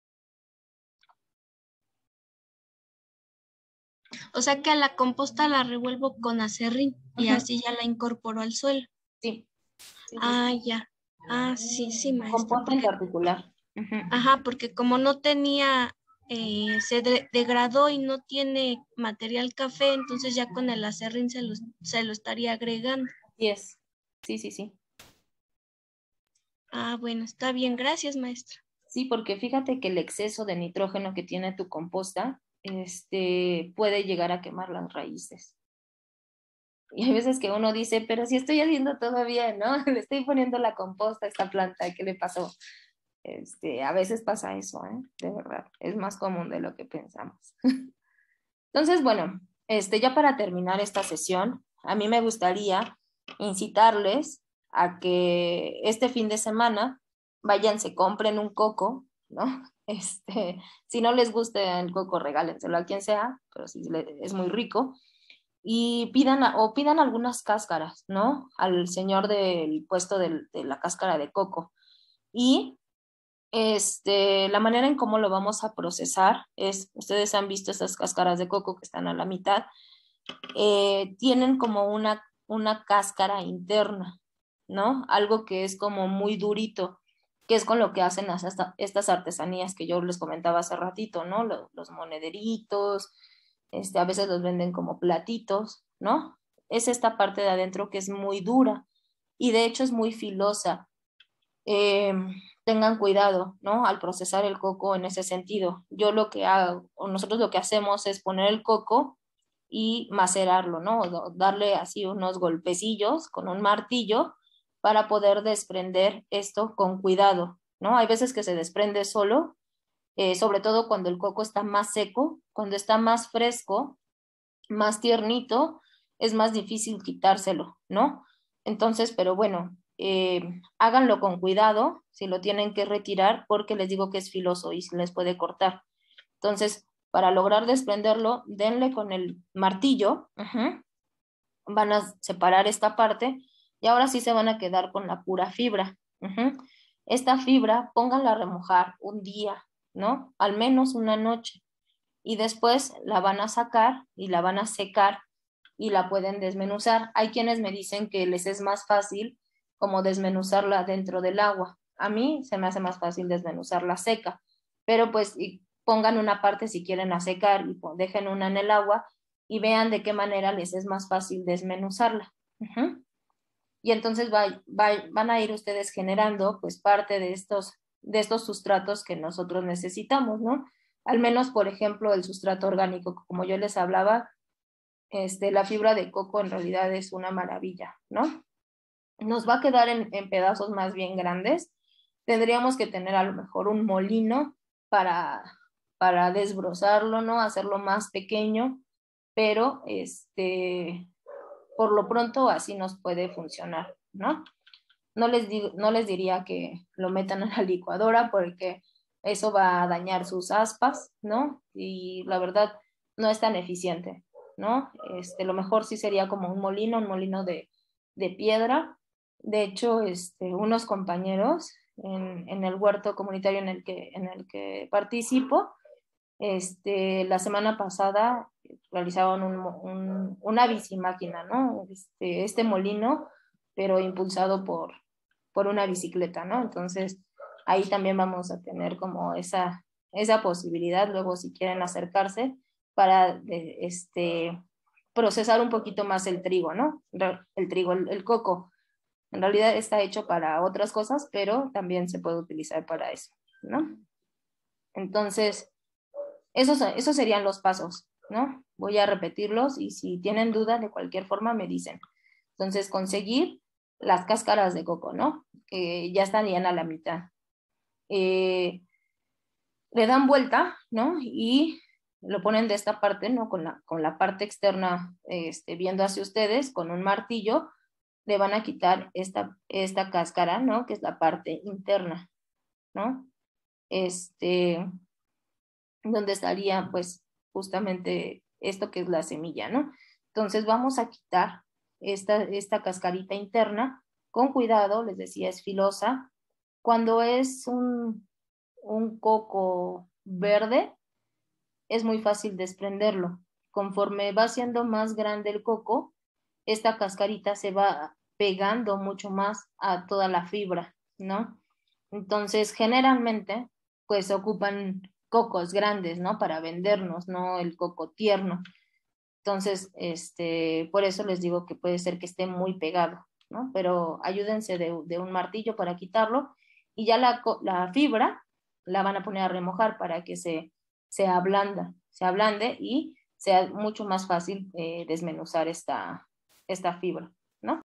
O sea que a la composta la revuelvo con acerrín y así ya la incorporo al suelo. Sí. Sí. Ya. Sí, maestra. Composta en particular. Ajá, porque como no tenía, se degradó y no tiene material café, entonces ya con el acerrín se lo estaría agregando. Así es. Sí. Bueno, está bien. Gracias, maestra. Sí, porque fíjate que el exceso de nitrógeno que tiene tu composta, puede llegar a quemar las raíces. Y hay veces que uno dice, pero si estoy haciendo todo bien, ¿no? Le estoy poniendo la composta a esta planta, ¿qué le pasó? A veces pasa eso, de verdad, es más común de lo que pensamos. Entonces, bueno, ya para terminar esta sesión, a mí me gustaría incitarles a que este fin de semana vayan, se compren un coco ¿no? Si no les gusta el coco, regálenselo a quien sea, pero sí es muy rico. Y pidan algunas cáscaras, ¿no? Al señor del puesto de la cáscara de coco. Y la manera en cómo lo vamos a procesar es, ustedes han visto esas cáscaras de coco que están a la mitad, tienen como una cáscara interna, ¿no? Algo que es como muy durito, que es con lo que hacen estas artesanías que yo les comentaba hace ratito, ¿no? Los monederitos, a veces los venden como platitos, ¿no? Es esta parte de adentro que es muy dura y de hecho es muy filosa. Tengan cuidado, ¿no? Al procesar el coco en ese sentido. Yo lo que hago, o nosotros lo que hacemos es poner el coco y macerarlo, ¿no? Darle así unos golpecillos con un martillo para poder desprender esto con cuidado, ¿no? Hay veces que se desprende solo, sobre todo cuando el coco está más seco, cuando está más fresco, más tiernito, es más difícil quitárselo, ¿no? Entonces, pero bueno, háganlo con cuidado si lo tienen que retirar porque les digo que es filoso y se les puede cortar. Entonces, para lograr desprenderlo, denle con el martillo, van a separar esta parte y ahora sí se van a quedar con la pura fibra. Esta fibra, pónganla a remojar un día, ¿no? Al menos una noche. Y después la van a sacar y la van a secar y la pueden desmenuzar. Hay quienes me dicen que les es más fácil como desmenuzarla dentro del agua. A mí se me hace más fácil desmenuzarla seca, pero pues pongan una parte si quieren a secar y dejen una en el agua y vean de qué manera les es más fácil desmenuzarla. Y entonces van a ir ustedes generando pues parte de estos sustratos que nosotros necesitamos, ¿no? Al menos, por ejemplo, el sustrato orgánico, como yo les hablaba, la fibra de coco en realidad es una maravilla, ¿no? Nos va a quedar en pedazos más bien grandes. Tendríamos que tener a lo mejor un molino para desbrozarlo, ¿no? Hacerlo más pequeño, pero por lo pronto así nos puede funcionar, ¿no? No les diría que lo metan a la licuadora porque eso va a dañar sus aspas, ¿no? Y la verdad no es tan eficiente, ¿no? Lo mejor sí sería como un molino de piedra. De hecho, unos compañeros en el huerto comunitario en el que participo, la semana pasada realizaban una bicimáquina, ¿no? Este molino, pero impulsado por una bicicleta, ¿no? Entonces, ahí también vamos a tener como esa posibilidad, luego si quieren acercarse, para procesar un poquito más el trigo, ¿no? El trigo, el coco. En realidad está hecho para otras cosas, pero también se puede utilizar para eso, ¿no? Entonces, esos serían los pasos, ¿no? Voy a repetirlos y si tienen duda, de cualquier forma me dicen. Entonces, conseguir las cáscaras de coco, ¿no? Que ya estarían a la mitad. Le dan vuelta, ¿no? Y lo ponen de esta parte, ¿no? Con la parte externa viendo hacia ustedes, con un martillo, le van a quitar esta cáscara, ¿no? Que es la parte interna, ¿no? Donde estaría pues justamente esto que es la semilla, ¿no? Entonces vamos a quitar esta cascarita interna con cuidado, les decía, es filosa. Cuando es un coco verde, es muy fácil desprenderlo. Conforme va siendo más grande el coco, esta cascarita se va pegando mucho más a toda la fibra, ¿no? Entonces, generalmente, pues ocupan cocos grandes, ¿no? Para vendernos, no el coco tierno. Entonces, por eso les digo que puede ser que esté muy pegado, ¿no? Pero ayúdense de un martillo para quitarlo y ya la fibra la van a poner a remojar para que se ablande y sea mucho más fácil desmenuzar esta fibra.